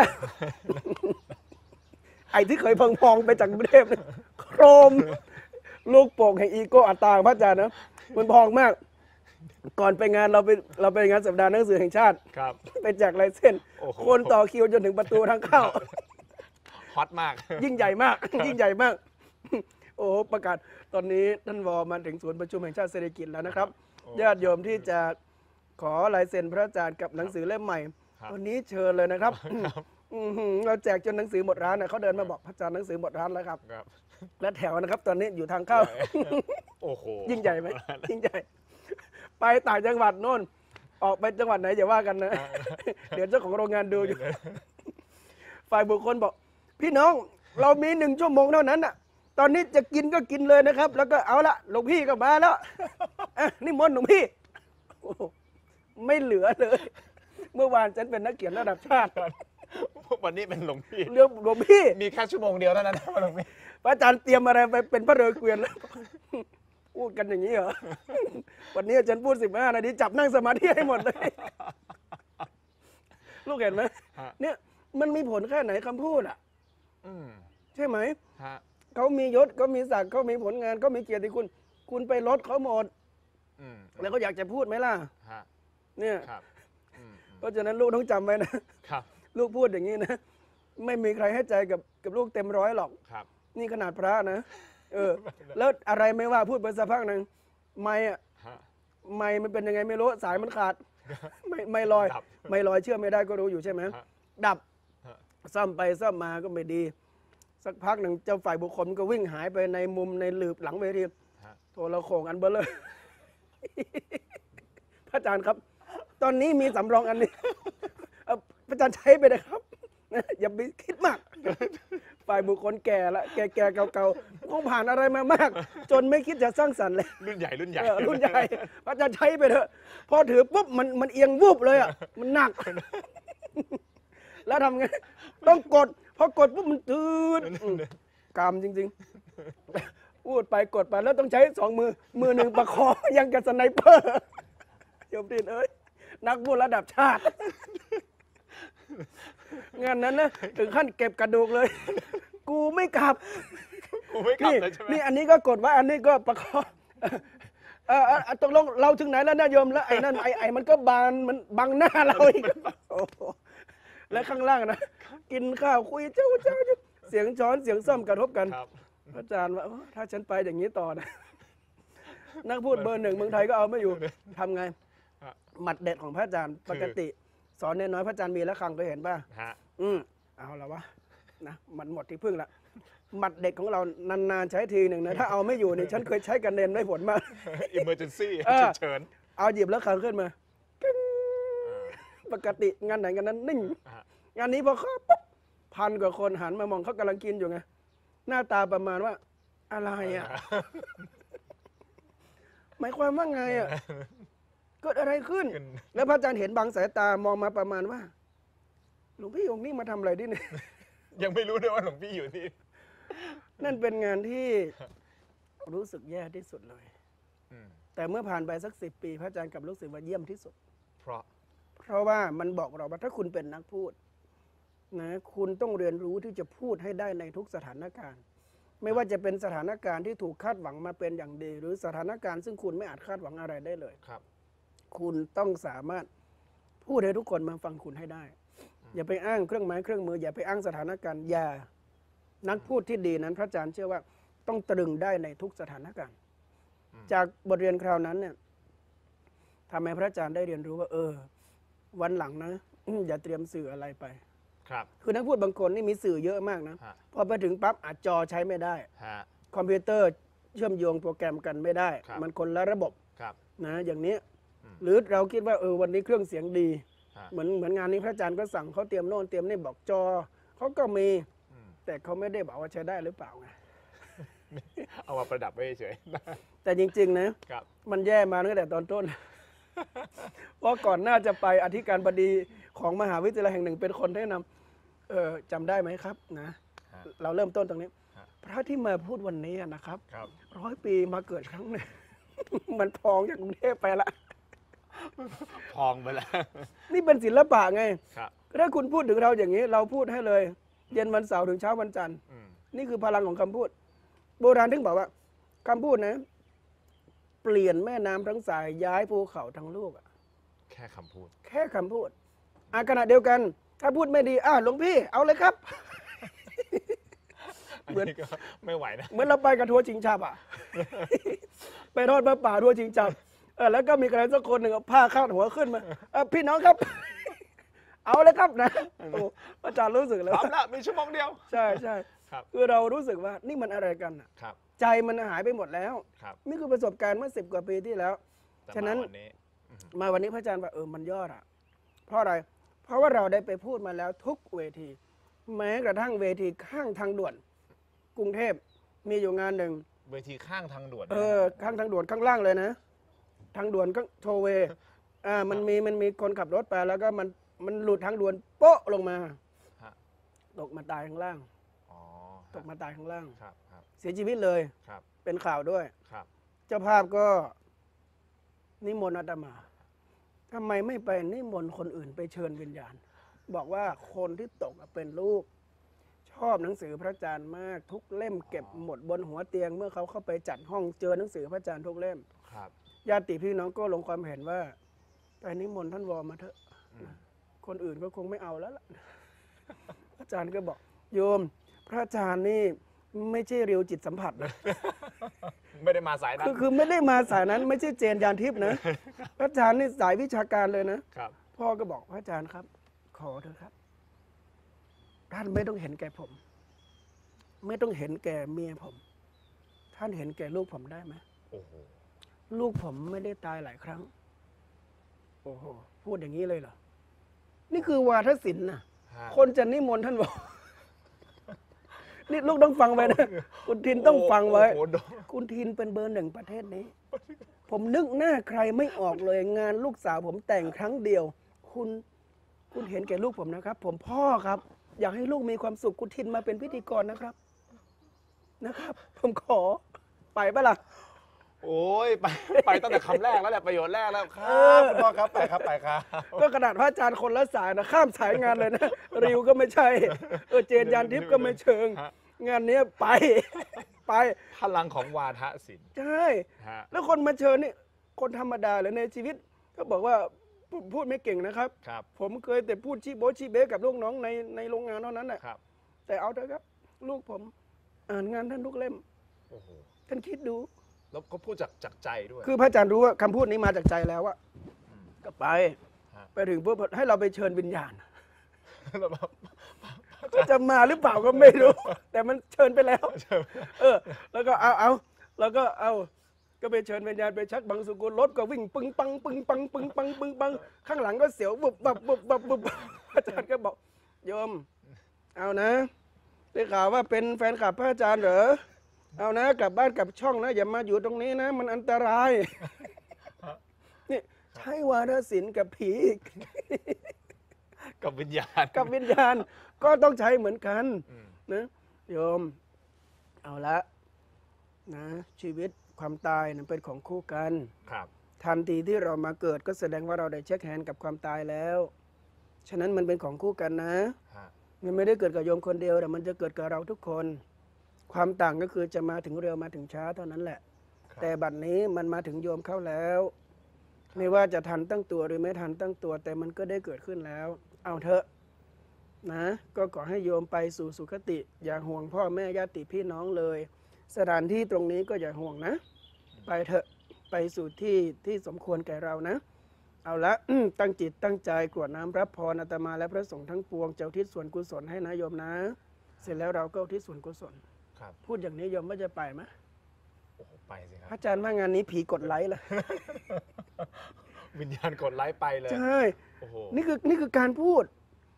ไอ้ที่เคยพองๆไปจากกรุงเทพเนี่ยโครมลูกโป่งแห่งอีโก้อัตตาพระอาจารย์นะมันพองมาก ก่อนไปงานเราไปงานสัปดาห์หนังสือแห่งชาติครับไปแจกลายเส้นโอ้โหคนต่อคิวจนถึงประตูทางเข้าฮอตมากยิ่งใหญ่มาก ยิ่งใหญ่มาก โอ้โหประกาศตอนนี้ท่านวอมาถึงศูนย์ประชุมแห่งชาติเศรษฐกิจแล้วนะครับ ญาติโยมที่จะขอลายเซ็นพระอาจารย์กับหนังสือเล่มใหม่ครับวันนี้เชิญเลยนะครับเราแจกจนหนังสือหมดร้านนะเขาเดินมาบอกพระอาจารย์หนังสือหมดร้านแล้วครับครับและแถวนะครับ ตอนนี้อยู่ทางเข้าโอ้โหยิ่งใหญ่ไหมยิ่งใหญ่ ไปต่างจังหวัดโน่น ออกไปจังหวัดไหนอย่าว่ากันนะ เดี๋ยวเจ้าของโรงงานดูอยู่ ฝ่ายบุคคลบอก พี่น้องเรามี1 ชั่วโมงเท่านั้นน่ะ ตอนนี้จะกินก็กินเลยนะครับ แล้วก็เอาละหลวงพี่ก็มาแล้วนี่มนต์หลวงพี่โอ้โหไม่เหลือเลย เมื่อวานฉันเป็นนักเขียนระดับชาติวันนี้เป็นหลวงพี่เรื่องหลวงพี่มีแค่ชั่วโมงเดียวเท่านั้นนะหลวงพี่พระอาจารย์เตรียมอะไรไปเป็นพระเรือเกวียนแล้ว พูดกันอย่างนี้เหรอ วันนี้อาจารย์พูด15 นาทีจับนั่งสมาธิให้หมดเลย ลูกเห็นไหมฮะเนี่ยมันมีผลแค่ไหนคำพูดอ่ะอืมใช่ไหมฮะเขามียศเขามีศักดิ์เขามีผลงานเขามีเกียรติคุณ คุณไปลดเขาหมดอืมแล้วเขาอยากจะพูดไหมล่ะฮะเนี่ยครับอืมเพราะฉะนั้นลูกต้องจำไว้นะครับลูกพูดอย่างนี้นะ ไม่มีใครให้ใจกับลูกเต็มร้อยหรอกครับนี่ขนาดพระนะ แล้วอะไรไม่ว่าพูดไปสักพักหนึ่งไม่อะฮะไม่มันเป็นยังไงไม่รู้สายมันขาด ไม่ลอยดับไม่ลอยเชื่อไม่ได้ก็รู้อยู่ใช่ไหมฮะดับฮะซ่อมไปซ่อมมาก็ไม่ดี สักพักหนึ่งเจ้าฝ่ายบุคคลก็วิ่งหายไปในมุมในหลืบหลังเวทีฮะโทรโขงอันเบลเลย พระอาจารย์ครับ ตอนนี้มีสำรองอันนี้ พระอาจารย์ใช้ไปเลยครับ อย่าไปคิดมาก ฝ่ายบุคคลแก่ละแก่เก่าๆคงผ่านอะไรมามาก จนไม่คิดจะสร้างสรรค์เลยรุ่นใหญ่รุ่นใหญ่รุ่นใหญ่พระอาจารย์ใช้ไปเถอะพอถือปุ๊บมันเอียงวูบเลยอ่ะมันหนัก แล้วทำไงต้องกดพอกดปุ๊บมันตืดกรรมจริงๆพูดไปกดไปแล้วต้องใช้2 มือหนึ่งประคองยังกับสไนเปอร์โยมตินเอ้ยนักพูดระดับชาติ งานนั้นนะถึงขั้นเก็บกระดูกเลย กูไม่กลับกูไม่กลับนี่เลยใช่ไหมนี่อันนี้ก็กดไว้อันนี้ก็ประคองตกลงเราถึงไหนแล้วนะโยมแล้วไอ้นั่นไอ้มันก็บานมันบังหน้าเราอีกโอ้โหและข้างล่างนะกินข้าวคุยเจ้าเสียงช้อนเสียงส้อมกระทบกันครับพระอาจารย์ว่าถ้าฉันไปอย่างนี้ต่อนะนักพูดเบอร์ 1เมืองไทยก็เอาไม่อยู่ทำไงฮะหมัดเด็ดของพระอาจารย์ปกติ สอนน้อยๆพระอาจารย์มีละครังเคยเห็นป่ะฮะเอาละวะนะมันหมดที่พึ่งละหมัดเด็ดของเรานานๆใช้ทีหนึ่งนะถ้าเอาไม่อยู่นี่ฉันเคยใช้กันเนนได้ผลมาก emergency เออฉุกเฉินเอาหยิบแล้วขังขึ้นมากิ้งปกติงานไหนกันนั้นนิ่งฮะงานนี้พอเข้าปุ๊บ1,000 กว่าคนหันมามองเขากำลังกินอยู่ไงหน้าตาประมาณว่าอะไรอ่ะหมายความว่าไงอ่ะเกิดอะไรขึ้น แล้วพระอาจารย์เห็นบางสายตามองมาประมาณว่าหลวงพี่องค์นี้มาทำอะไรที่นี่ยังไม่รู้ด้วยว่าหลวงพี่อยู่ที่นั่นเป็นงานที่รู้สึกแย่ที่สุดเลยอืมแต่เมื่อผ่านไปสัก10 ปี พระอาจารย์กลับรู้สึกว่าเยี่ยมที่สุดเพราะเพราะว่ามันบอกเราว่าถ้าคุณเป็นนักพูดนะคุณต้องเรียนรู้ที่จะพูดให้ได้ในทุกสถานการณ์ ไม่ว่าจะเป็นสถานการณ์ที่ถูกคาดหวังมาเป็นอย่างดี หรือสถานการณ์ซึ่งคุณไม่อาจคาดหวังอะไรได้เลยครับคุณต้องสามารถพูดให้ทุกคนมาฟังคุณให้ได้ อย่าไปอ้างเครื่องไม้เครื่องมืออย่าไปอ้างสถานการณ์อย่านักพูดที่ดีนั้นพระอาจารย์เชื่อว่าต้องตรึงได้ในทุกสถานการณ์ จากบทเรียนคราวนั้นเนี่ยทำให้พระอาจารย์ได้เรียนรู้ว่า วันหลังนะอย่าเตรียมสื่ออะไรไปครับคือนักพูดบางคนนี่มีสื่อเยอะมากนะฮะพอไปถึงปั๊บอาจจอใช้ไม่ได้ฮะคอมพิวเตอร์เชื่อมโยงโปรแกรมกันไม่ได้ครับมันคนละระบบครับนะอย่างนี้อืมหรือเราคิดว่าวันนี้เครื่องเสียงดีฮะเหมือนงานนี้พระอาจารย์ก็สั่งเขาเตรียมโน่นเตรียมนี่บอกจอเขาก็มีแต่เขาไม่ได้บอกว่าใช้ได้หรือเปล่าไงเอามาประดับไว้เฉยแต่จริงๆนะครับมันแย่มาตั้งแต่ตอนต้น เพราะก่อนหน้าจะไปอธิการบดีของมหาวิทยาลัยแห่งหนึ่งเป็นคนแนะนำจำได้ไหมครับนะฮะเราเริ่มต้นตรงนี้ฮะพระที่มาพูดวันนี้นะครับครับ 100 ปีมาเกิดครั้งหนึ่ง มันพองจากกรุงเทพไปละพองไปแล้วนี่เป็นศิลปะไงครับถ้าคุณพูดถึงเราอย่างนี้ เราพูดให้เลย เย็นวันเสาร์ถึงเช้าวันจันทร์อืมนี่คือพลังของคำพูด โบราณถึงบอกว่าคำพูดนะ เปลี่ยนแม่น้ำทั้งสายย้ายภูเขาทั้งลูกอะแค่คำพูดแค่คำพูดขณะเดียวกัน ถ้าพูดไม่ดีหลวงพี่เอาเลยครับอันเหมือนนี้ก็ไม่ไหวนะเหมือนเราไปกับทัวร์ชิงชับอ่ะ ไปทอดพระป่าทัวร์ชิงชับแล้วก็มีใครสักคนหนึ่งเอาผ้าคาดหัวขึ้นมาพี่น้องครับ เอาเลยครับนะโอ้อาจารย์รู้สึกเลยพร้อมว่าแล้วมีชั่วโมงเดียวใช่ใช่ครับคือเรารู้สึกว่านี่มันอะไรกันอะครับใจมันหายไปหมดแล้วครับนี่คือประสบการณ์เมื่อ10 กว่าปีที่แล้วแต่ฉะนั้นมาวันนี้มาวันนี้พระอาจารย์ว่ามันยอดอ่ะ เพราะอะไร เพราะว่าเราได้ไปพูดมาแล้วทุกเวที แม้กระทั่งเวทีข้างทางด่วน กรุงเทพมีอยู่งานหนึ่งเวทีข้างทางด่วนข้างทางด่วนข้างล่างเลยนะ ทางด่วนก็โทเวย์มันมีคนขับรถไปแล้วก็มันหลุดทางด่วนโป๊ะลงมาฮะตกมาตายข้างล่างอ๋อตกมาตายข้างล่างครับครับเสียชีวิตเลยครับเป็นข่าวด้วยครับเจ้าภาพก็นิมนต์อาตมาทำไมไม่ไปนิมนต์คนอื่นไปเชิญวิญญาณ บอกว่าคนที่ตกเป็นลูก ชอบหนังสือพระอาจารย์มาก ทุกเล่มเก็บหมดบนหัวเตียง เมื่อเขาเข้าไปจัดห้องเจอหนังสือพระอาจารย์ทุกเล่มครับญาติพี่น้องก็ลงความเห็นว่าไปนิมนต์ท่านวอมาเถอะ คนอื่นก็คงไม่เอาแล้วล่ะ อาจารย์ก็บอก โยม พระอาจารย์นี่ไม่ใช่เรียวจิตสัมผัสนะไม่ได้มาสายนั้นคือไม่ได้มาสายนั้น ไม่ใช่เจนยานทิพย์นะ พระอาจารย์นี่สายวิชาการเลยนะครับพ่อก็บอกพระอาจารย์ครับ ขอเถอะครับ ท่านไม่ต้องเห็นแก่ผม ไม่ต้องเห็นแก่เมียผม ท่านเห็นแก่ลูกผมได้ไหมโอ้โหลูกผมไม่ได้ตายหลายครั้ง โอ้โห พูดอย่างนี้เลยเหรอ นี่คือวาทศิลป์นะฮะคนจะนิมนต์ท่านบอก นี่ลูกต้องฟังไว้นะ คุณทินต้องฟังไว้โอ้โหคุณทินเป็นเบอร์ 1ประเทศนี้ ผมนึกหน้าใครไม่ออกเลย งานลูกสาวผมแต่งครั้งเดียว คุณเห็นแก่ลูกผมนะครับ ผมพ่อครับ อยากให้ลูกมีความสุข คุณทินมาเป็นพิธีกรนะครับ นะครับ ผมขอ ไปปะล่ะโอ้ยไปตั้งแต่คำแรกแล้วแหละประโยชน์แรกแล้วครัเอบ อคุณพ่อครับไปครับไปครับก็ขนาดพระอาจารย์คนละสายนะข้ามสายงานเลยนะ ริวก็ไม่ใช่ เจนยานทิพย์ก็ไม่เชิงฮะงานเนี้ยไป ไปพลังของวาทศิลป์ใช่ฮะแล้วคนมาเชิญนี่คนธรรมดาเลยในชีวิต ก็บอกว่าพูดไม่เก่งนะครับครับผมเคยแต่พูดชี้โบ๊ทชี้เบ๊กับลูกน้องในโรงงานเท่านั้นแหละครับแต่เอาเถอะครับ ลูกผมอ่านงานท่านทุกเล่มโอ้โหท่านคิดดูแล้วก็พูดจากใจด้วยคือพระอาจารย์รู้ว่าคำพูดนี้มาจากใจแล้วอะก็ไปฮะไปถึงปุ๊บให้เราไปเชิญวิญญาณแล้วแบบจะมาหรือเปล่าก็ไม่รู้ แต่มันเชิญไปแล้ว แล้วก็เอาแล้วก็ก็ไปเชิญวิญญาณไปชักบังสุกุลรถก็วิ่งปึ้งปังปึ้งปังปึ้งปังปึ้งปังข้างหลังก็เสียวบุบบับบุบบับบุบบับอาจารย์ก็บอกโยม เอานะได้ข่าวว่าเป็นแฟนคลับพระอาจารย์เหรอเอานะกลับบ้านกลับช่องนะอย่ามาอยู่ตรงนี้นะ มันอันตรายนี่ใช้วาทศิลป์กับผีอีกกับวิญญาณกับวิญญาณก็ต้องใช้เหมือนกันอืมนะโยม เอาละนะชีวิตความตายนั้นเป็นของคู่กันครับทันทีที่เรามาเกิดก็แสดงว่าเราได้เช็คแฮนด์กับความตายแล้ว ฉะนั้นมันเป็นของคู่กันนะฮะมันไม่ได้เกิดกับโยมคนเดียวแต่มันจะเกิดกับเราทุกคน ความต่างก็คือจะมาถึงเร็วมาถึงช้าเท่านั้นแหละครับแต่บัดนี้มันมาถึงโยมเข้าแล้ว ไม่ว่าจะทันตั้งตัวหรือไม่ทันตั้งตัว แต่มันก็ได้เกิดขึ้นแล้ว เอาเถอะนะก็ขอให้โยมไปสู่สุคติ อย่าห่วงพ่อแม่ญาติพี่น้องเลย สถานที่ตรงนี้ก็อย่าห่วงนะ ไปเถอะไปสู่ที่สมควรแก่เรานะ เอาละ ตั้งจิตตั้งใจกรวดน้ำรับพรอาตมาและพระสงฆ์ทั้งปวงเจ้าทิศส่วนกุศลให้นะโยมนะ เสร็จแล้วเราก็อุทิศส่วนกุศลครับพูดอย่างนี้โยมว่าจะไปไหมโอ้โหไปสิคพรับระอาจารย์ว่างานนี้ผีกดไลค์ละวิญญาณกดไลค์ไปเลยใช่โอ้โหนี่คือการพูด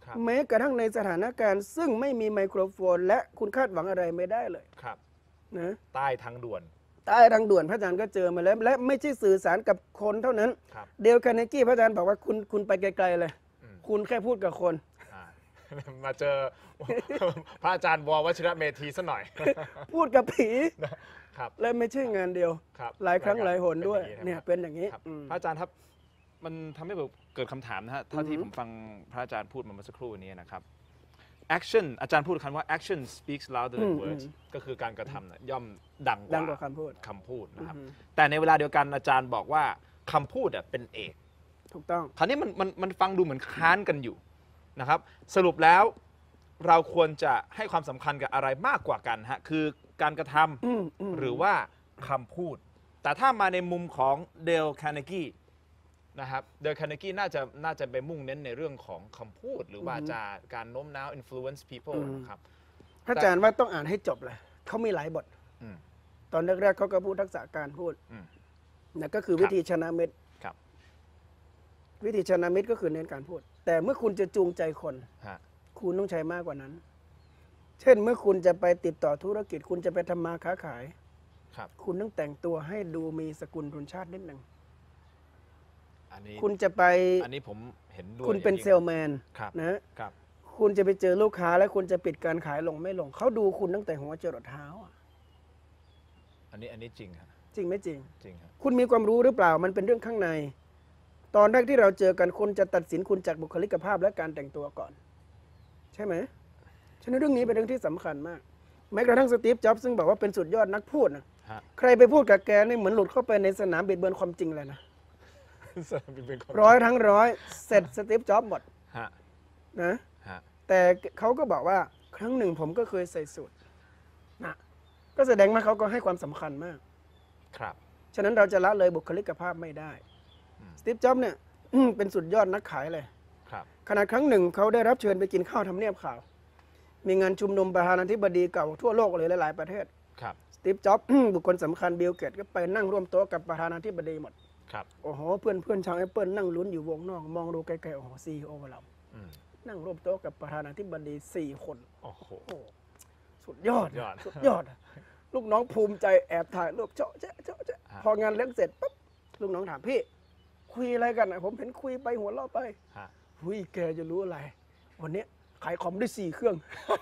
ครับแม้กระทั่งในสถานการณ์ซึ่งไม่มีไมโครโฟน และคุณคาดหวังอะไรไม่ได้เลยครับนะใต้ทางด่วนใต้ทางด่วนพระอาจารย์ก็เจอมาแล้ว และไม่ใช่สื่อสารกับคนเท่านั้นครับเดลคาร์เนกี้พระอาจารย์บอกว่าคุณไปไกลๆเลยอืมคุณแค่พูดกับคนอ่า มาเจอ พระอาจารย์ววชิระเมธีซะหน่อยพูดกับผีครับและไม่ใช่งานเดียวครับหลายครั้งหลายหนด้วยป็อางเนี่ยใช่ไหมเป็นอย่างนี้ครับอืมพระอาจารย์ครับ มันทำให้ผมเกิดคำถามนะฮะเท่าที่ผมฟังพระอาจารย์พูดมาเมื่อสักครู่นี้นะครับ action อาจารย์พูดคำว่า action speaks louder than words ก็คือการกระทำน่ะย่อมดังดังกว่าคำพูดคำพูดนะครับอือฮึแต่ในเวลาเดียวกันอาจารย์บอกว่าคำพูดเป็นเอกถูกต้องคราวนี้มันฟังดูเหมือนค้านกันอยู่นะครับ สรุปแล้วเราควรจะให้ความสำคัญกับอะไรมากกว่ากันฮะคือการกระทำหรือว่าคำพูด แต่ถ้ามาในมุมของเดลคาร์เนกีนะครับเดลคาร์เนกีน่าจะไปมุ่งเน้นในเรื่องของคำพูด หรือว่าจะการโน้มน้าว influence people นะครับพระอาจารย์ว่าต้องอ่านให้จบเลยเขามีหลายบทอืมตอนแรกๆเขาก็พูดทักษะการพูดอืมนะก็คือวิธีชนะเม็ดครับวิธีชนะเม็ดก็คือเน้นการพูด แต่เมื่อคุณจะจูงใจคนฮะคุณต้องใช้มากกว่านั้น เช่นเมื่อคุณจะไปติดต่อธุรกิจ คุณจะไปทำมาค้าขายครับคุณต้องแต่งตัวให้ดูมีสกุลทุนชาตินิดหนึ่งอันนี้คุณจะไปอันนี้ผมเห็นด้วยคุณเป็นอย่างเซยิ่งลแมนครับนะครับคุณจะไปเจอลูกค้าแล้วคุณจะปิดการขายลงไม่ลง เขาดูคุณตั้งแต่หัวจรดเท้าอะอันนี้จริงครับจริงไม่จริงจริงครับคุณมีความรู้หรือเปล่า มันเป็นเรื่องข้างใน ตอนแรกที่เราเจอกันคนจะตัดสินคุณจากบุคลิกภาพและการแต่งตัวก่อน ใช่ไหมฉะนั้นเรื่องนี้เป็นเรื่องที่สำคัญมาก แม้กระทั่งสตีฟ จ็อบส์ซึ่งบอกว่าเป็นสุดยอดนักพูดนะฮะใครไปพูดกับแกนี่เหมือนหลุดเข้าไปในสนามบิดเบือนความจริงเลยนะเป็นคนร้อยทั้งร้อยเสร็จสตีฟ จ็อบส์หมดฮะนะฮะแต่เขาก็บอกว่าครั้งหนึ่งผมก็เคยใส่สูทนะก็แสดงว่าเขาก็ให้ความสำคัญมากครับฉะนั้นเราจะละเลยบุคลิกภาพไม่ได้ สตีฟ จ็อบส์เนี่ยเป็นสุดยอดนักขายเลยครับขณะครั้งหนึ่งเขาได้รับเชิญไปกินข้าวทำเนียบข่าว มีงานชุมนุมประธานาธิบดีเก่าทั่วโลกเลยหลายๆประเทศครับสตีฟ จ็อบส์ บุคคลสำคัญบิล เกตส์ก็ไปนั่งร่วมโต๊ะกับประธานาธิบดีหมดครับโอ้โห เพื่อนชาวแอปเปิลนั่งลุ้นอยู่วงนอก มองดูไกลๆ โอ้โหซีโอเราอืมนั่งร่วมโต๊ะกับประธานาธิบดี4 คนโอ้โหโอ้สุดยอดสุดยอดสุดยอด ลูกน้องภูมิใจแอบถ่ายรูปเจาะแจ๊ะฮะพองานเลี้ยงเสร็จปั๊บลูกน้องถามพี่ คุยอะไรกันนะผมเห็นคุยไปหัวเราะไปฮะหุยแกจะรู้อะไร วันเนี้ยขายคอมได้4 เครื่อง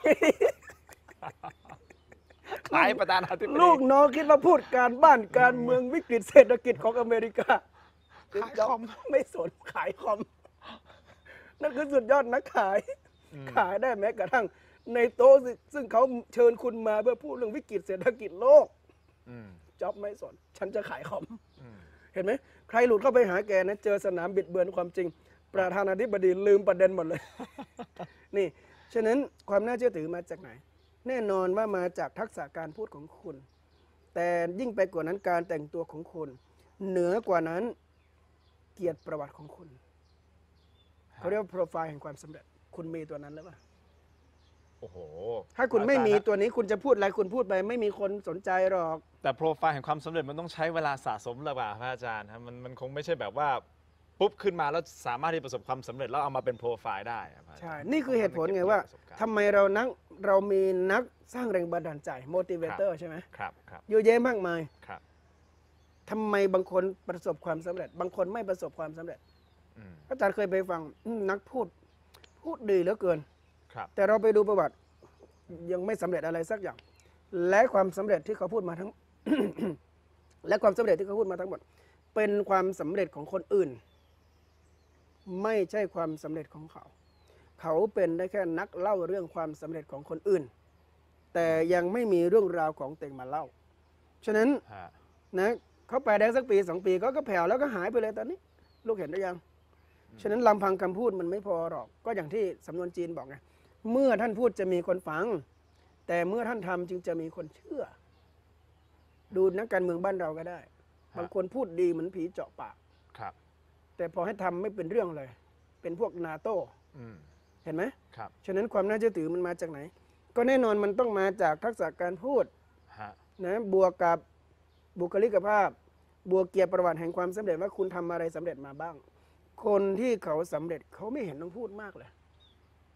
ขายประธานาธิบดีลูกน้องคิดว่าพูดการบ้านการเมืองวิกฤตเศรษฐกิจของอเมริกาขายคอมไม่สนขายคอม นั่นคือสุดยอดนักขาย ขายได้แม้กระทั่งในโต๊ะซึ่งเขาเชิญคุณมาเพื่อพูดเรื่องวิกฤตเศรษฐกิจโลกอืมจ็อบไม่สน ฉันจะขายคอมอืมเห็นไหมใครหลุดเข้าไปหาแกนะเจอสนามบิดเบือนความจริง ประธานาธิบดีลืมประเด็นหมดเลย นี่ ฉะนั้นความน่าเชื่อถือมาจากไหน แน่นอนว่ามาจากทักษะการพูดของคุณ แต่ยิ่งไปกว่านั้นการแต่งตัวของคุณ เหนือกว่านั้นเกียรติประวัติของคุณเขาเรียกว่าโปรไฟล์แห่งความสำเร็จ คุณมีตัวนั้นหรือเปล่าโอ้โหถ้าคุณไม่มีอาจารย์ตัวนี้คุณจะพูดอะไรคุณพูดไปไม่มีคนสนใจหรอกแต่โปรไฟล์แห่งความสำเร็จมันต้องใช้เวลาสะสมหรือเปล่าพระอาจารย์ครับมันคงไม่ใช่แบบว่าปุ๊บขึ้นมาแล้วสามารถที่ประสบความสำเร็จแล้วเอามาเป็นโปรไฟล์ได้อะพระอาจารย์ใช่ นี่คือเหตุผลไงว่าทำไมเรามีนักสร้างแรงบันดาลใจ motivator ใช่ไหมครับครับเยอะแยะมากมายครับทำไมบางคนประสบความสำเร็จ บางคนไม่ประสบความสำเร็จอืมอาจารย์เคยไปฟังนักพูดดีเหลือเกินครับแต่เราไปดูประวัติยังไม่สำเร็จอะไรสักอย่าง และความสำเร็จที่เขาพูดมาทั้ง และความสำเร็จที่เขาพูดมาทั้งหมด เป็นความสำเร็จของคนอื่น ไม่ใช่ความสำเร็จของเขา เขาเป็นได้แค่นักเล่าเรื่องความสำเร็จของคนอื่น แต่ยังไม่มีเรื่องราวของตัวเองมาเล่า ฉะนั้นฮะนะเขาไปได้สักปี 2 ปีก็แผ่วแล้วก็หายไปเลยตอนนี้ ลูกเห็นหรือยัง ฉะนั้นลำพังคำพูดมันไม่พอหรอก ก็อย่างที่สำนวนจีนบอกไง เมื่อท่านพูดจะมีคนฟัง แต่เมื่อท่านทำจึงจะมีคนเชื่อ ดูนักการเมืองบ้านเราก็ได้ บางคนพูดดีเหมือนผีเจาะปากครับแต่พอให้ทำไม่เป็นเรื่องเลย เป็นพวกนาโต้อืมเห็นไหมครับฉะนั้นความน่าเชื่อถือมันมาจากไหน ก็แน่นอนมันต้องมาจากทักษะการพูดฮะนะบวกกับบุคลิกภาพ บวกเกียรติประวัติแห่งความสำเร็จว่าคุณทำอะไรสำเร็จมาบ้าง คนที่เขาสำเร็จเขาไม่เห็นต้องพูดมากเลย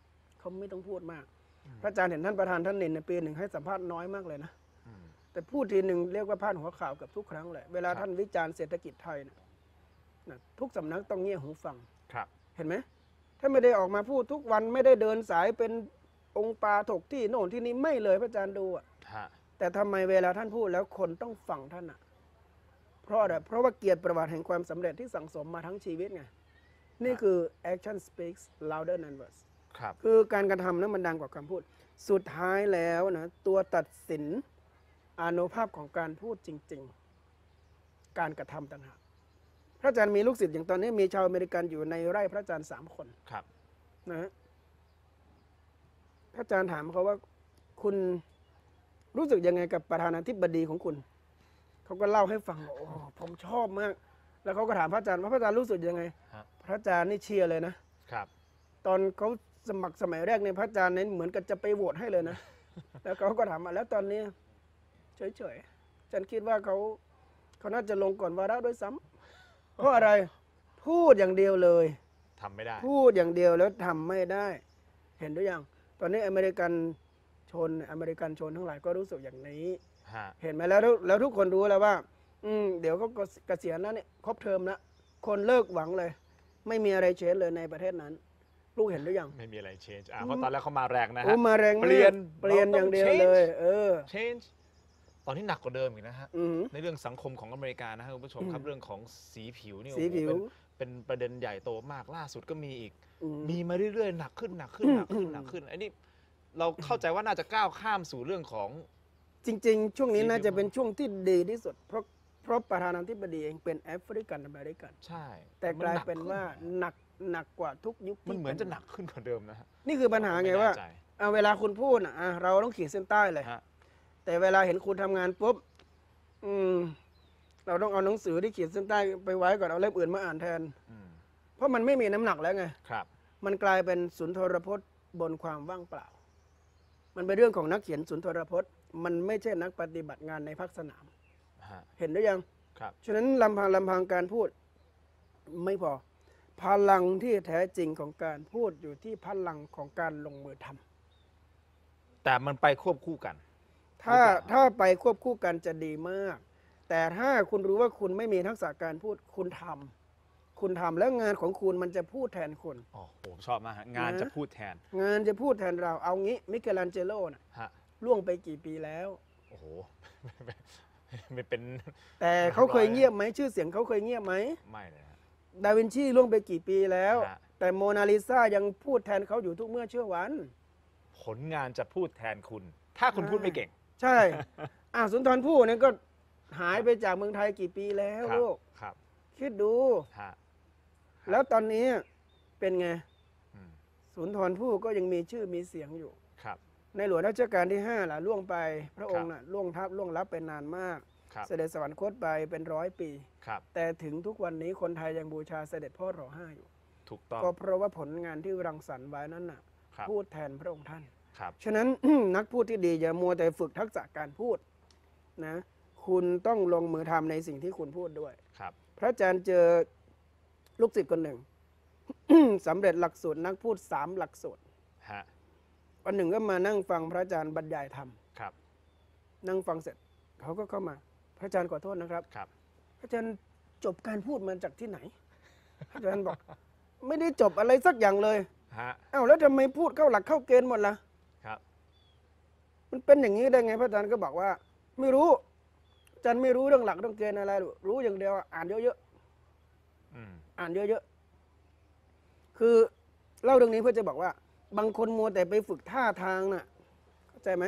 เขาไม่ต้องพูดมาก พระอาจารย์เห็นท่านประธานท่านนินในปีหนึ่งให้สัมภาษณ์น้อยมากเลยนะ แต่พูดทีหนึ่งเรียกว่าพาดหัวข่าวเกับทุกครั้งเลยเวลาท่านวิจารณ์เศรษฐกิจไทยนะทุกสำนักต้องเงี่ยหูฟังครับเห็นไหมถ้าไม่ได้ออกมาพูดทุกวันไม่ได้เดินสายเป็นองค์ปาถกที่โน่นที่นี่ไม่เลยพระอาจารย์ดูอะฮะแต่ทำไมเวลาท่านพูดแล้วคนต้องฟังท่านอะเพราะอะไรเพราะว่าเกียรติประวัติแห่งความสำเร็จที่สั่งสมมาทั้งชีวิตไงนี่คือ action speaks louder than words ครับคือการกระทำนั้นมันดังกว่าคำพูดสุดท้ายแล้วนะตัวตัดสินอานุภาพของการพูดจริง ๆ การกระทำต่างหากพระอาจารย์มีลูกศิษย์อย่างตอนนี้มีชาวอเมริกันอยู่ในไร่พระอาจารย์3 คนครับนะฮะพระอาจารย์ถามเขาว่าคุณรู้สึกยังไงกับประธานาธิบดีของคุณเขาก็เล่าให้ฟังโอ้ผมชอบมาก แล้วเขาก็ถามพระอาจารย์ว่าพระอาจารย์รู้สึกยังไงฮะพระอาจารย์นี่เชียร์เลยนะครับ ตอนเขาสมัครสมัยแรกในยพระอาจารย์เนี่ยเหมือนกับจะไปโหวตให้เลยนะ แล้วเขาก็ถามมาแล้วตอนนี้เฉยๆฉันคิดว่าเขาน่าจะลงก่อนวาระด้วยซ้ำเพราะอะไรพูดอย่างเดียวเลยทำไม่ได้พูดอย่างเดียวแล้วทำไม่ได้ เห็นหรือยังตอนนี้อเมริกันชนทั้งหลายก็รู้สึกอย่างนี้ฮะเห็นไหมแล้วทุกคนรู้แล้วว่า เดี๋ยวเขาก็เกษียณแล้วเนี่ยครบเทอมแล้วคนเลิกหวังเลย ไม่มีอะไรเชนเลยในประเทศนั้น ลูกเห็นหรือยังไม่มีอะไร change เพราะตอนแรกเขามาแรงนะโอ้ฮะมาแรงมากเปลี่ยนอย่างเดียวเลย change ตอนนี้หนักกว่าเดิมอีกนะฮะอืมในเรื่องสังคมของอเมริกานะฮะคุณผู้ชมครับเรื่องของสีผิวนี่สีผิวโอ้โหเป็นประเด็นใหญ่โตมากล่าสุดก็มีอีกอืมมีมาเรื่อยๆหนักขึ้นไอ้นี่เราเข้าใจว่าน่าจะก้าวข้ามสู่เรื่องของจริง ๆ ช่วงนี้สีผิวน่าจะเป็นช่วงที่ดีที่สุด เพราะประธานาธิบดีเองเป็นแอฟริกันอเมริกันใช่แต่กลายเป็นมัว่าหนักกว่าทุกยุคมันที่เหมือนจะหนักขึ้นกว่าเดิมนะฮะนี่คือปัญหาไงว่าม่แน่ใจเวลาคุณพูดเราต้องขีดเส้นใต้เลยฮะแต่เวลาเห็นคุณทำงานปุ๊บเราต้องเอาหนังสือที่ขีดเส้นใต้ไปไว้ก่อนเอาเล่มอื่นมาอ่านแทนอืมเพราะมันไม่มีน้ำหนักแล้วไงครับมันกลายเป็นสุนทรพจน์บนความว่างเปล่า มันเป็นเรื่องของนักเขียนสุนทรพจน์ มันไม่ใช่นักปฏิบัติงานในภาคสนามฮะเห็นหรือยังครับฉะนั้นลำพังการพูดไม่พอ พลังที่แท้จริงของการพูดอยู่ที่พลังของการลงมือทำแต่มันไปควบคู่กันถ้าไปควบคู่กันจะดีมาก แต่ถ้าคุณรู้ว่าคุณไม่มีทักษะการพูดคุณทำแล้วงานของคุณมันจะพูดแทนคุณอ๋อผมชอบมากฮะงานนะจะพูดแทนงานจะพูดแทนเราเอางี้มิเกลันเจโลนะฮะล่วงไปกี่ปีแล้วโอ้โห ไม่เป็นแต่เขาเคยเงียบไหมชื่อเสียงเขาเคยเงียบไหมไม่เลยฮะดาวินชีล่วงไปกี่ปีแล้วฮะแต่โมนาลิซายังพูดแทนเขาอยู่ทุกเมื่อเชื่อวันผลงานจะพูดแทนคุณ ถ้าคุณพูดไม่เก่งใช่ สุนทรภู่เนี่ยก็หายไปจากเมืองไทยกี่ปีแล้วครับลูกครับคิดดูฮะแล้วตอนนี้เป็นไงอืมสุนทรภู่ก็ยังมีชื่อมีเสียงอยู่ครับในหลวงรัชกาลที่5ล่ะล่วงไป พระองค์น่ะล่วงลับไปนานมากครับเสด็จสวรรคตไปเป็น100 ปีครับแต่ถึงทุกวันนี้คนไทยยังบูชาเสด็จพ่อร.5 อยู่ถูกต้องก็เพราะว่าผลงานที่รังสรรค์ไว้นั้นน่ะครับพูดแทนพระองค์ท่านครับฉะนั้น นักพูดที่ดีอย่ามัวแต่ฝึกทักษะการพูดนะ คุณต้องลงมือทำในสิ่งที่คุณพูดด้วยครับพระอาจารย์เจอลูกศิษย์คนหนึ่ง สำเร็จหลักสูตรนักพูด3 หลักสูตรฮะวันหนึ่งก็มานั่งฟังพระอาจารย์บรรยายธรรมครับนั่งฟังเสร็จเขาก็เข้ามา พระอาจารย์ขอโทษนะครับครับพระอาจารย์จบการพูดมาจากที่ไหน พระอาจารย์บอก ไม่ได้จบอะไรสักอย่างเลยฮะอ้าวแล้วทำไมพูดเข้าหลักเข้าเกณฑ์หมดล่ะครับมันเป็นอย่างนี้ได้ไงพระอาจารย์ก็บอกว่า ไม่รู้อาจารย์ไม่รู้เรื่องหลักเรื่องเกณฑ์อะไรหรอกรู้อย่างเดียวอ่านเยอะอืมๆอ่านเยอะๆคือเล่าเรื่องนี้เพื่อจะบอกว่า บางคนมัวแต่ไปฝึกท่าทางน่ะเข้าใจไหม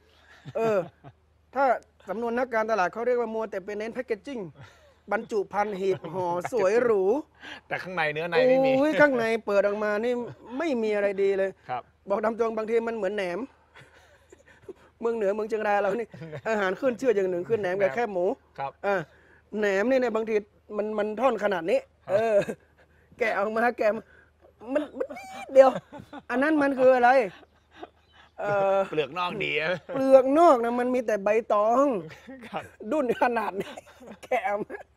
ถ้าสำนวนนักการตลาดเขาเรียกว่ามัวแต่ไปเน้นแพคเกจจิ้งบรรจุภัณฑ์หีบห่อสวยหรูแต่ข้างในเนื้อในไม่มีโอ้ยข้างในเปิดออกมานี่ไม่มีอะไรดีเลยครับบอกตามตรงบางทีมันเหมือนแหนม เมืองเหนือเมืองเชียงรายเรานี่ อาหารขึ้นชื่ออย่างหนึ่งคือแหนมกับแคบหมูครับแหนมนี่เนี่ยบางทีมันท่อนขนาดนี้ แกะออกมามันนิดเดียว อันนั้นมันคืออะไรเปลือกนอกดีอะเปลือกนอกนะมันมีแต่ใบตองครับดุ้นขนาดนี้ แกะออกมา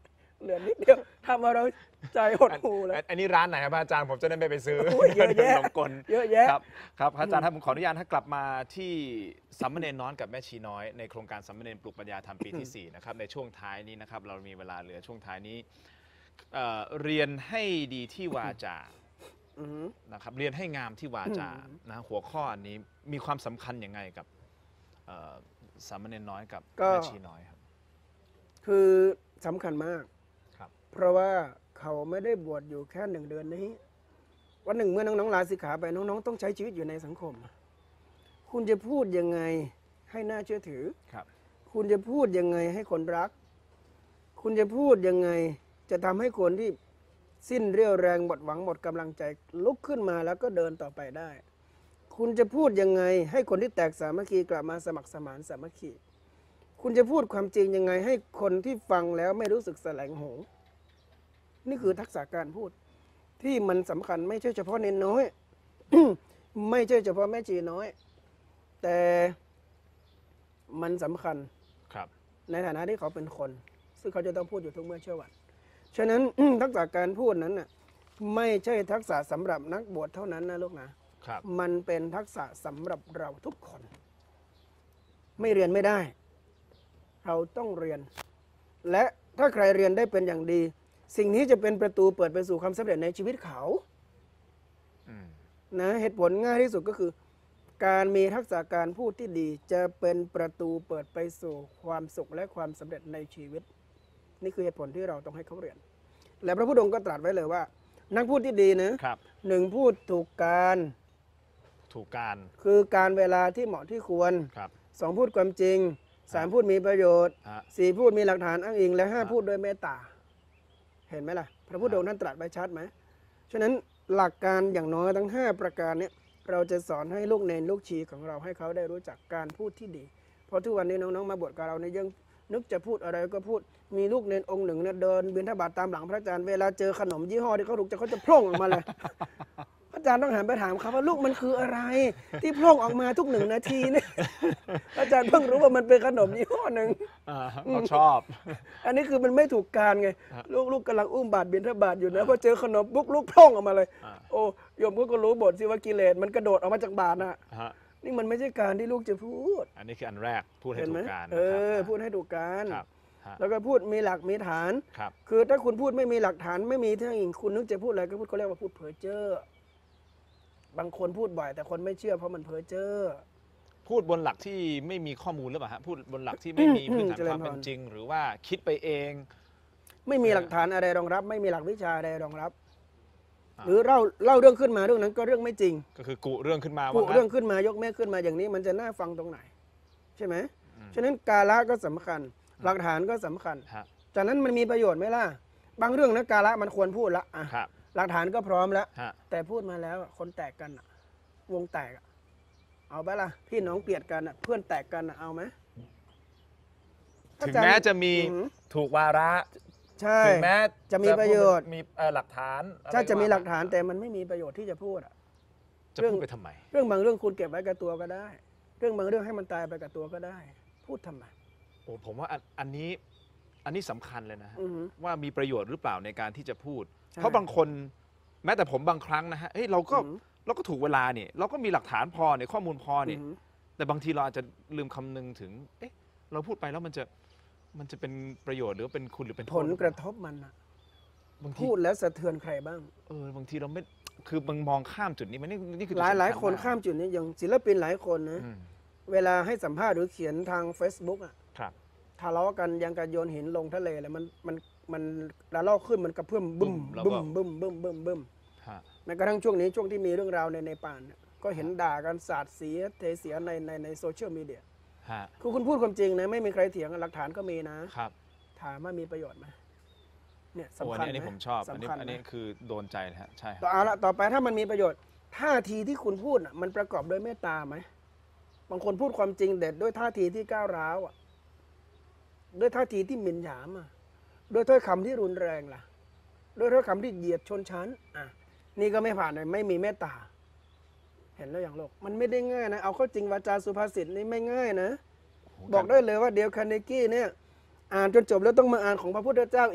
เหลือนิดเดียวทำเอาเราใจหดหูแล้วอันนี้ร้านไหนครับอาจารย์ผมจะได้ไม่ไปซื้อโอ้ยเยอะแยะขนมกลเยอะแยะครับครับอาจารย์ครับผมขออนุญาตให้กลับมาที่สามเณรน้อยกับแม่ชีน้อยในโครงการสามเณรปลูกปัญญาธรรมปีที่ 4 นะครับในช่วงท้ายนี้นะครับเรามีเวลาเหลือช่วงท้ายนี้เรียนให้ดีที่วาจาอือหือนะครับเรียนให้งามที่วาจานะหัวข้ออันนี้มีความสำคัญยังไงกับสามเณรน้อยกับแม่ชีน้อยครับคือสำคัญมากครับเพราะว่าเขาไม่ได้บวชอยู่แค่1 เดือนนี้ วันหนึ่งเมื่อน้องๆลาสิกขาไปน้องๆต้องใช้ชีวิตอยู่ในสังคม คุณจะพูดยังไงให้น่าเชื่อถือครับคุณจะพูดยังไงให้คนรัก คุณจะพูดยังไงจะทำให้คนที่สิ้นเรี่ยวแรงหมดหวังหมดกำลังใจลุกขึ้นมาแล้วก็เดินต่อไปได้ คุณจะพูดยังไงให้คนที่แตกสามัคคีกลับมาสมัครสมานสามัคคี คุณจะพูดความจริงยังไงให้คนที่ฟังแล้วไม่รู้สึกแสลงโหงนี่คือทักษะการพูดที่มันสำคัญไม่ใช่เฉพาะเนนน้อย ไม่ใช่เฉพาะแม่ชีน้อย แต่มันสำคัญครับในฐานะที่เขาเป็นคน ซึ่งเขาจะต้องพูดอยู่ทุกเมื่อเชื่อวันฉะนั้น ทักษะการพูดนั้นน่ะไม่ใช่ทักษะสำหรับนักบวชเท่านั้นนะลูกนะครับ มันเป็นทักษะสำหรับเราทุกคน ไม่เรียนไม่ได้ เราต้องเรียน และถ้าใครเรียนได้เป็นอย่างดี สิ่งนี้จะเป็นประตูเปิดไปสู่ความสำเร็จในชีวิตเขาอืมนะเหตุผลง่ายที่สุดก็คือ การมีทักษะการพูดที่ดี จะเป็นประตูเปิดไปสู่ความสุขและความสำเร็จในชีวิต นี่คือเหตุผลที่เราต้องให้เขาเรียน และพระพุทธองค์ก็ตรัสไว้เลยว่า นักพูดที่ดีนะครับ หนึ่งพูดถูกการถูกการคือการเวลาที่เหมาะที่ควรครับสองพูดความจริงสามพูดมีประโยชน์ฮะสี่พูดมีหลักฐานอ้างอิงและห้าครับพูดโดยเมตตา เห็นไหมล่ะ พระพุทธองค์ท่านตรัสไว้ชัดไหมฉะนั้นหลักการอย่างน้อยทั้ง 5 ประการเนี้เราจะสอนให้ลูกเนรลูกชีของเราให้เขาได้รู้จักการพูดที่ดี เพราะทุกวันนี้น้องๆมาบวชกับเราเนี่ยยังนึกจะพูดอะไรก็พูดมีลูกเนรองค์หนึ่งเนี่ยเดินบิณฑบาตตามหลังพระอาจารย์เวลาเจอขนมยี่ห้อที่เขาถูกใจเขาจะพร่งออกมาเลย พระอาจารย์ต้องหันไปถามเขาว่าลูกมันคืออะไร ที่พร่งออกมาทุก1 นาทีเนี่ย พระอาจารย์เพิ่งรู้ว่ามันเป็นขนมยี่ห้อหนึ่งเขาชอบอันนี้คือมันไม่ถูกการไงฮะลูกกำลังอุ้มบาตรบิณฑบาตอยู่นะพอเจอขนมปุ๊บลูกพร่องออกมาเลยอ่าโอ้โยมก็รู้บทสิว่ากิเลสมันกระโดดออกมาจากบาตรนะฮะนี่มันไม่ใช่การที่ลูกจะพูดอันนี้คืออันแรกพูดให้เห็นถูไหมกการเอนะครับพูดให้ถูกการครับฮะแล้วก็พูดมีหลักมีฐานครับคือถ้าคุณพูดไม่มีหลักฐานไม่มีที่อ้างคุณนึกจะพูดอะไรก็พูดเขาเรียกว่าพูดเพ้อเจ้อบางคนพูดบ่อยแต่คนไม่เชื่อเพราะมันเพ้อเจ้อพูดบนหลักที่ไม่มีข้อมูลหรือเปล่าฮะพูดบนหลักที่ไม่มีพื้นฐานเจริญความเป็นพรจริง หรือว่าคิดไปเองไม่มีหลักฐานอะไรรองรับ ไม่มีหลักวิชาอะไรรองรับอ่าหรือเล่าเรื่องขึ้นมาเรื่องนั้นก็เรื่องไม่จริงก็คือกุเรื่องขึ้นมากุว่างั้นเรื่องขึ้นมายกแม่ขึ้นมาอย่างนี้มันจะน่าฟังตรงไหน ใช่ไหมอืมฉะนั้นกาละก็สำคัญ หลักฐานก็สำคัญฮะจากนั้นมันมีประโยชน์ไหมล่ะ บางเรื่องนะกาละมันควรพูดละอ่ะครับหลักฐานก็พร้อมแล้วฮะแต่พูดมาแล้วอ่ะคนแตกกันอ่ะ วงแตกอ่ะเอาไปล่ะ พี่น้องเกลียดกันอ่ะเพื่อนแตกกันอ่ะเอาไหมถึงแม้จะมีอือหือถูกวาระใช่ถึงแม้จะมีประโยชน์มีหลักฐานอไรถ้าจะมีหลักว่ฐานแต่มันไม่มีประโยชน์ที่จะพูดอ่ะจะพูดไปทำไมเรื่องบางเรื่องคุณเก็บไว้กับตัวก็ได้ เรื่องบางเรื่องให้มันตายไปกับตัวก็ได้ พูดทำไมโอ้ผมว่าอันนี้สำคัญเลยนะฮะอือหือว่ามีประโยชน์หรือเปล่าในการที่จะพูดใช่เพราะบางคนแม้แต่ผมบางครั้งนะฮะเฮ้ยเราก็อือหือเราก็ถูกเวลาเนี่ยเราก็มีหลักฐานพอเนี่ยข้อมูลพอเนี่ยอือหือแต่บางทีเราอาจจะลืมคำนึงถึง เอ๊ะ เราพูดไปแล้วมันจะเป็นประโยชน์หรือว่าเป็นคุณหรือเป็นโทษผลกระทบมันน่ะบางทีพูดแล้วสะเทือนใครบ้างบางทีเราไม่คือบางมองข้ามจุดนี้มันนี่คือหลายจุดหลายสำคนมกข้ามจุดนี้อย่างศิลปินหลายคนนะอืมเวลาให้สัมภาษณ์หรือเขียนทาง Facebook อ่ะครับทะเลาะกันยังกับโยนหินลงทะเลเลยมันระลอกขึ้นมันกระเพื่อมบึ้มแล้วบึ้ก็มบึ้มบึ้มบึ้มบึ้มฮะแม้กระทั่งช่วงนี้ช่วงที่มีเรื่องราวในป่านเนี่ยก็เห็นด่ากันสาดเสียเทเสียในโซเชียลมีเดียฮะคือคุณพูดความจริงนะไม่มีใครเถียงหลักฐานก็มีนะครับถามว่ามีประโยชน์ไหมเนี่ยโอ้สำคัญอันนี้ไหผมชอบอันนี้สำคัญอันนี้ไหมคือโดนใจนะฮะใช่คต่อรับเอาละต่อไปถ้ามันมีประโยชน์ท่าทีที่คุณพูดน่ะมันประกอบด้วยเมตตาไหมบางคนพูดความจริงเด็ดด้วยท่าทีที่ก้าวร้าวอ่ะด้วยท่าทีที่หมิ่นหยามอ่ะด้วยถ้อยคำที่รุนแรงล่ะด้วยถ้อยคำที่เหยียดชนชั้นอ่ะนี่ก็ไม่ผ่านเลยไม่มีเมตตา เห็นแล้วอย่างโลกมันไม่ได้ง่ายนะเอาเข้าจริงวาจาสุภาษิตนี่ไม่ง่ายนะ บอกได้เลยว่าเดลคาร์เนกี้เนี่ยอ่านจนจบแล้วต้องมาอ่านของพระพุทธเจ้าอีก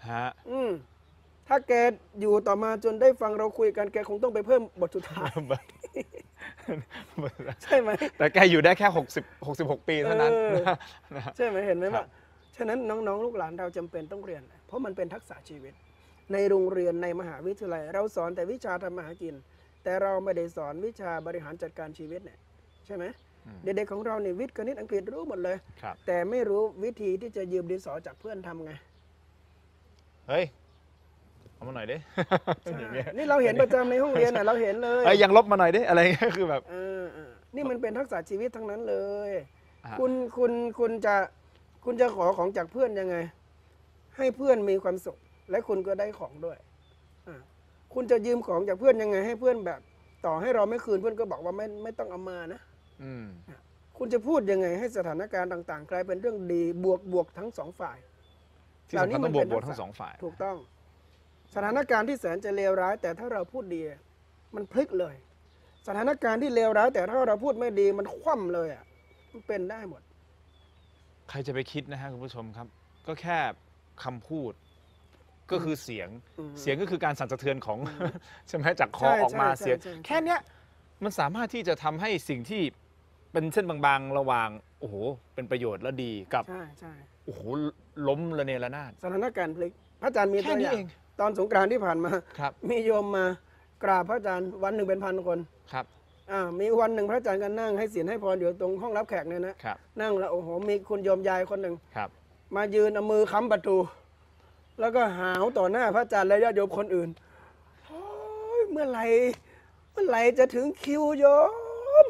ฮะถ้าแกอยู่ต่อมาจนได้ฟังเราคุยกันแกคงต้องไปเพิ่มบทสุดท้าย ใช่ไหมแต่แกอยู่ได้แค่66 ปีเท่านั้นนะใช่ไหมเห็นไหมครัว่าบฉะนั้นน้องๆลูกหลานเราจำเป็นต้องเรียน เพราะมันเป็นทักษะชีวิต ในโรงเรียนในมหาวิทยาลัย เราสอนแต่วิชาทำมาหากิน แต่เราไม่ได้สอนวิชาบริหารจัดการชีวิตเนี่ยใช่ไหมเด็กๆของเราเนี่ยวิทย์คณิตอังกฤษรู้หมดเลยครับแต่ไม่รู้วิธีที่จะยืมดินสอจากเพื่อนทำไงเฮ้ยเอามาหน่อยดิอย่างเงี้ยนี่เราเห็นประจำในห้องเรียนเราเห็นเลยเอ้ยยังลบมาหน่อยดิอะไรเงี้ยคือแบบนี่มันเป็นทักษะชีวิตทั้งนั้นเลยอ่าคุณจะขอของจากเพื่อนยังไง ให้เพื่อนมีความสุขและคุณก็ได้ของด้วยคุณจะยืมของจากเพื่อนยังไง ให้เพื่อนแบบ ต่อให้เราไม่คืนเพื่อนก็บอกว่าไม่ต้องเอามานะคุณจะพูดยังไงให้สถานการณ์ต่างๆ กลายเป็นเรื่องดีบวกทั้งสองฝ่ายที่สำคัญต้องบวกทั้งสองฝ่ายถูกต้อง สถานการณ์ที่แสนจะเลวร้าย แต่ถ้าเราพูดดีมันพลิกเลย สถานการณ์ที่เลวร้าย แต่ถ้าเราพูดไม่ดีมันคว่ำเลยมันเป็นได้หมดใครจะไปคิดนะฮะคุณผู้ชมครับ ก็แค่คำพูด ก็คือเสียงก็คือการสั่นสะเทือนของ ใช่ไหมจากคอออกมาเสียง แค่เนี้ยมันสามารถที่จะทำให้สิ่งที่เป็นเส้นบางๆระหว่างโอ้โหเป็นประโยชน์และดีกับโอ้โหล้มระเนระนาดสถานการณ์พลิกพระอาจารย์มีตัวอย่างแค่นี้เองตอนสงกรานต์ที่ผ่านมาครับมีโยมมากราบพระอาจารย์วันหนึ่งเป็นพันคนครับมีวันหนึ่งพระอาจารย์ก็นั่งให้ศีลให้พรอยู่ตรงห้องรับแขกเนี่ยนะครับ นั่งแล้วโอ้โหมีคุณโยมยายคนหนึ่งครับมายืนเอามือค้ำประตู แล้วก็หาวต่อหน้าพระอาจารย์และญาติโยมคนอื่นโอ้ยเมื่อไหร่จะถึงคิวโยม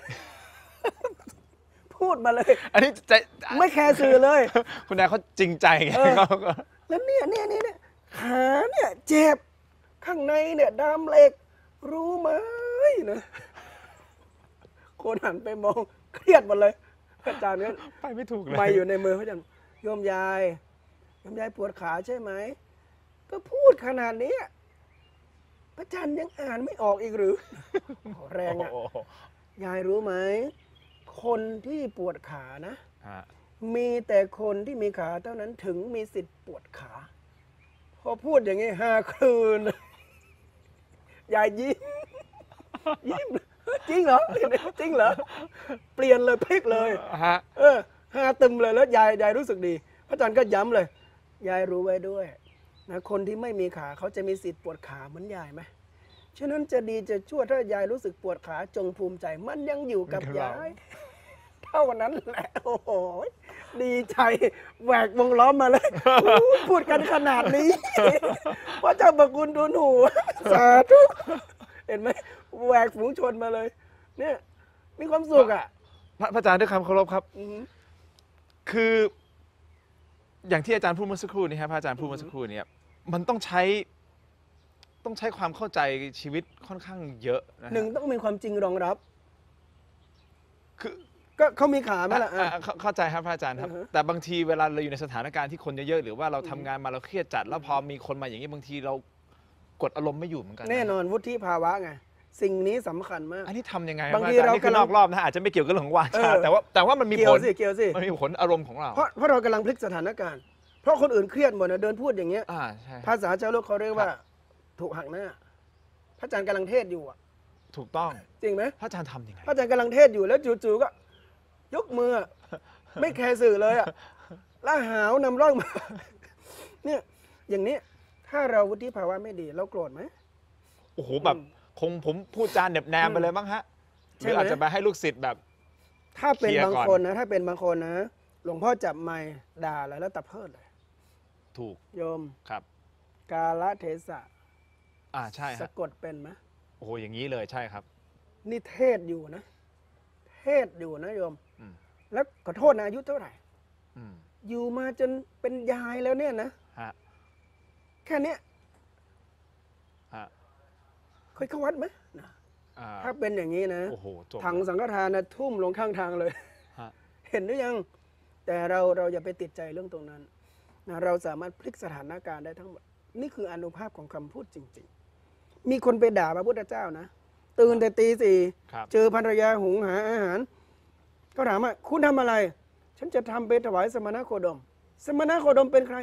พูดมาเลยอันนี้ใจไม่แคร์สื่อเลยคุณนายเขาจริงใจไงเขาก็แล้วเนี่ยขาเนี่ยเจ็บข้างในเนี่ยดามเหล็ก รู้ไหมนะคนหันไปมองเครียดหมดเลยพระอาจารย์เนี่ยไปไม่ถูกเลยไม่อยู่ในมือพระอาจารย์โยมยายปวดขาใช่ไหมก็พูดขนาดนี้พระอาจารย์ยังอ่านไม่ออกอีกหรือ แรงอ่ะโอ้โหยายรู้ไหมคนที่ปวดขานะฮะมีแต่คนที่มีขาเท่านั้นถึงมีสิทธิ์ปวดขา พอพูดอย่างนี้5 คืน ยายยิ้มจริงเหรอจริงเหรอเปลี่ยนเลยพลิกเลยฮะ 5 ตึมเลยแล้วยายรู้สึกดีพระอาจารย์ก็ย้ำเลย ยายรู้ไว้ด้วยนะคนที่ไม่มีขาเขาจะมีสิทธิ์ปวดขาเหมือนยายไหมฉะนั้นจะดีจะชั่วถ้ายายรู้สึกปวดขาจงภูมิใจมันยังอยู่กับยาย เท่านั้นแหละโอ้โหดีใจแหวกวงล้อมมาเลย พูดกันขนาดนี้ พระเจ้าประคุณดูหนูสาธุเห็นไหมแหวกฝูงชนมาเลย เนี่ยมีความสุขอ่ะพระอาจารย์ด้วยคำเคารพครับ คือ อย่างที่อาจารย์พูดเมื่อสักครู่นี้ครับพระอาจารย์พูดเมื่อสักครู่นี้มันต้องใช้ความเข้าใจชีวิตค่อนข้างเยอะนะฮะหนึ่งต้องมีความจริงรองรับคือก็เขามีขาไหมล่ะเข้าใจครับพระอาจารย์ครับอือฮะแต่บางทีเวลาเราอยู่ในสถานการณ์ที่คนเยอะๆหรือว่าเราทำงานมาเราเครียดจัดแล้วพอมีคนมาอย่างนี้บางทีเรากดอารมณ์ไม่อยู่เหมือนกันะแน่นอนวุฒิภาวะไงสิ่งนี้สำคัญมากอันนี้ทำยังไงบางทีพะอจเรานี่คือนอกรอบนะอาจจะไม่เกี่ยวกับเรื่องของวาจาเออแต่ว่ามันมีเกี่ผยวลสิเกี่ยวสิมันมีผลอารมณ์ของเราเพราะเรากำลังพลิกสถานการณ์ เพราะคนอื่นเครียดหมดนะเดินพูดอย่างเงี้ยใช่ภาษาชาวโลกเขาเรียกว่าครับถูกหักหน้า พระอาจารย์กำลังเทศอยู่อ่ะถูกต้องจริงไหมพระอาจารย์ทำยังไงพระอาจารย์กำลังเทศอยู่แล้วจู่ๆก็ ยกมืออะไม่แคร์สื่อเลยอ่ะแล้วหาวนำร่องมา เนี่ยอย่างนี้ถ้าเราวุฒิภาวะไม่ดีเราโกรธไหมโอ้โหแบบคงผมพูดจานเหน็บแนมไปเลยบ้างฮะหใช่รือไหมอาจจะไปให้ลูกศิษย์แบบถ้าเป็นเคลียร์บางก่อนคนนะถ้าเป็นบางคนนะหลวงพ่อจับไม้ด่าแล้วตะเพิดเลยถูกโยมครับกาลเทศะใช่สะฮะกดเป็นไหมโอ้โหอย่างนี้เลยใช่ครับนี่เทศอยู่นะ เทศอยู่นะโยมอืมแล้วขอโทษนะอายุเท่าไหร่อืมอยู่มาจนเป็นยายแล้วเนี่ยนะฮะแค่เนี้ยฮะเคยเข้าวัดไหมนะอ่าถ้าเป็นอย่างนี้นะโอ้โหจบถังสังฆทานนะทุ่มลงข้างทางเลยฮะเห็นหรือยัง แต่เราอย่าไปติดใจเรื่องตรงนั้นนะเราสามารถพลิกสถานการณ์ได้ทั้งหมด นี่คืออานุภาพของคำพูดจริง ๆ มีคนไปด่าพระพุทธเจ้านะ ตื่นแต่ตีครับ 4เจอภรรยาหุงหาอาหารเขาถามว่าคุณทำอะไร ฉันจะทำไปถวายสมณโคดม สมณโคดมเป็นใคร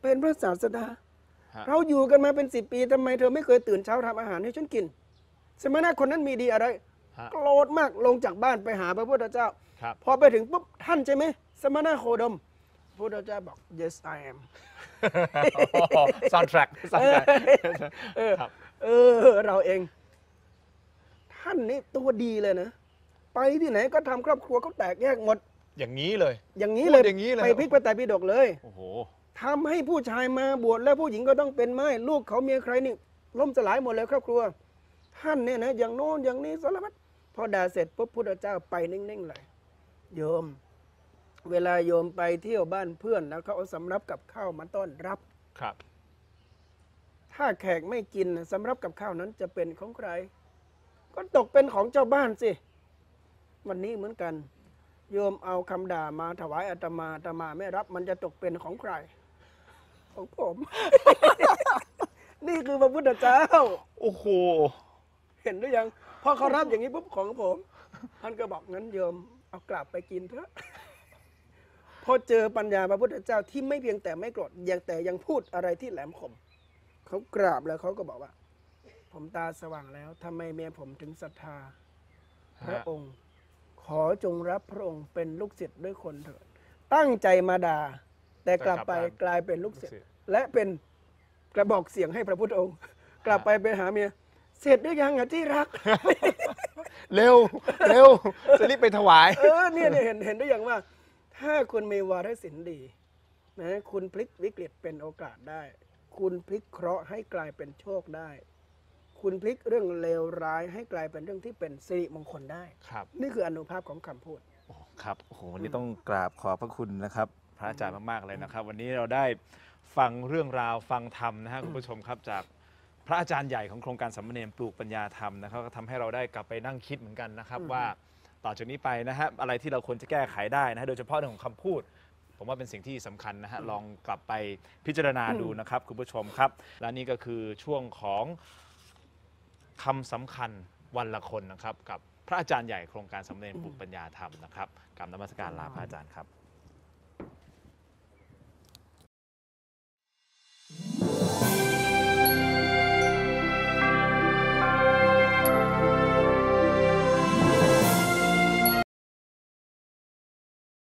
เป็นพระศาสดาฮะเราอยู่กันมาเป็น10 ปีทำไมเธอไม่เคยตื่นเช้าทำอาหารให้ฉันกิน สมณะคนนั้นมีดีอะไรฮะโกรธมากลงจากบ้านไปหาพระพุทธเจ้าครับพอไปถึงปุ๊บท่านใช่ไหมสมณะโคดมพระพุทธเจ้าบอก yes I am ซาวด์แทร็กเออครับเราเอง ท่านนี่ตัวดีเลยนะ ไปที่ไหนก็ทำครอบครัวเขาแตกแยกหมดอย่างนี้เลยอย่างนี้เลยพูดอย่างนี้เลยไปพลิกพระไตรปิฎกเลยโอ้โหทำให้ผู้ชายมาบวชแล้วผู้หญิงก็ต้องเป็นไม้ลูกเขาเมียใครนี่ล่มสลายหมดเลยครอบครัว ท่านเนี่ยนะอย่างโน้นอย่างนี้สารพัดพอด่าเสร็จปุ๊บพุทธเจ้าไปนิ่งๆเลยโยม เวลาโยมไปเที่ยวบ้านเพื่อนแล้วเขาเอาสำรับกับข้าวมาต้อนรับครับถ้าแขกไม่กินสำรับกับข้าวนั้นจะเป็นของใคร ก็ตกเป็นของเจ้าบ้านสิ วันนี้เหมือนกัน โยมเอาคำด่ามาถวายอาตมาไม่รับ มันจะตกเป็นของใคร ของผม นี่คือพระพุทธเจ้าโอ้โหเห็นหรือยังพอเขารับอย่างนี้ปุ๊บของผม ท่านก็บอกงั้นโยมเอากลับไปกินเถอะ พอเจอปัญญาพระพุทธเจ้าที่ไม่เพียงแต่ไม่โกรธยังพูดอะไรที่แหลมคมเขากราบแล้วเขาก็บอกว่า ผมตาสว่างแล้วทำไมเมียผมถึงศรัทธา พระองค์ ขอจงรับพระองค์เป็นลูกศิษย์ด้วยคนเถิดตั้งใจมาด่าแต่กลับไปกลายเป็นลูกศิษย์และเป็นกระบอกเสียงให้พระพุทธองค์ กลับไปหาเมียเสร็จหรือยังอ่ะที่รักเร็ว เร็ว จะรีบไปถวายเนี่ยเห็นได้อย่างว่า ถ้าคุณมีวาทศิลป์ดีนะคุณพลิกวิกฤตเป็นโอกาสได้ คุณพลิกเคราะห์ให้กลายเป็นโชคได้ คุณพลิกเรื่องเลวร้ายให้กลายเป็นเรื่องที่เป็นสิริมงคลได้ครับนี่คืออานุภาพของคำพูดครับโอ้โหวันนี้ต้องกราบขอบพระคุณนะครับ พระอาจารย์มากๆเลยนะครับ วันนี้เราได้ฟังเรื่องราวฟังธรรมนะฮะคุณผู้ชมครับจากพระอาจารย์ใหญ่ของโครงการสามเณรปลูกปัญญาธรรมนะครับก็ทำให้เราได้กลับไปนั่งคิดเหมือนกันนะครับ ว่าต่อจากนี้ไปนะฮะอะไรที่เราควรจะแก้ไขได้นะฮะโดยเฉพาะเรื่องของคำพูด ผมว่าเป็นสิ่งที่สำคัญนะฮะลองกลับไปพิจารณาดูนะครับคุณผู้ชมครับและนี่ก็คือช่วงของคำสำคัญวันละคนนะครับกับพระอาจารย์ใหญ่โครงการสามเณรปลูกปัญญาธรรมนะครับกราบนมัสการลาพระอาจารย์ครับ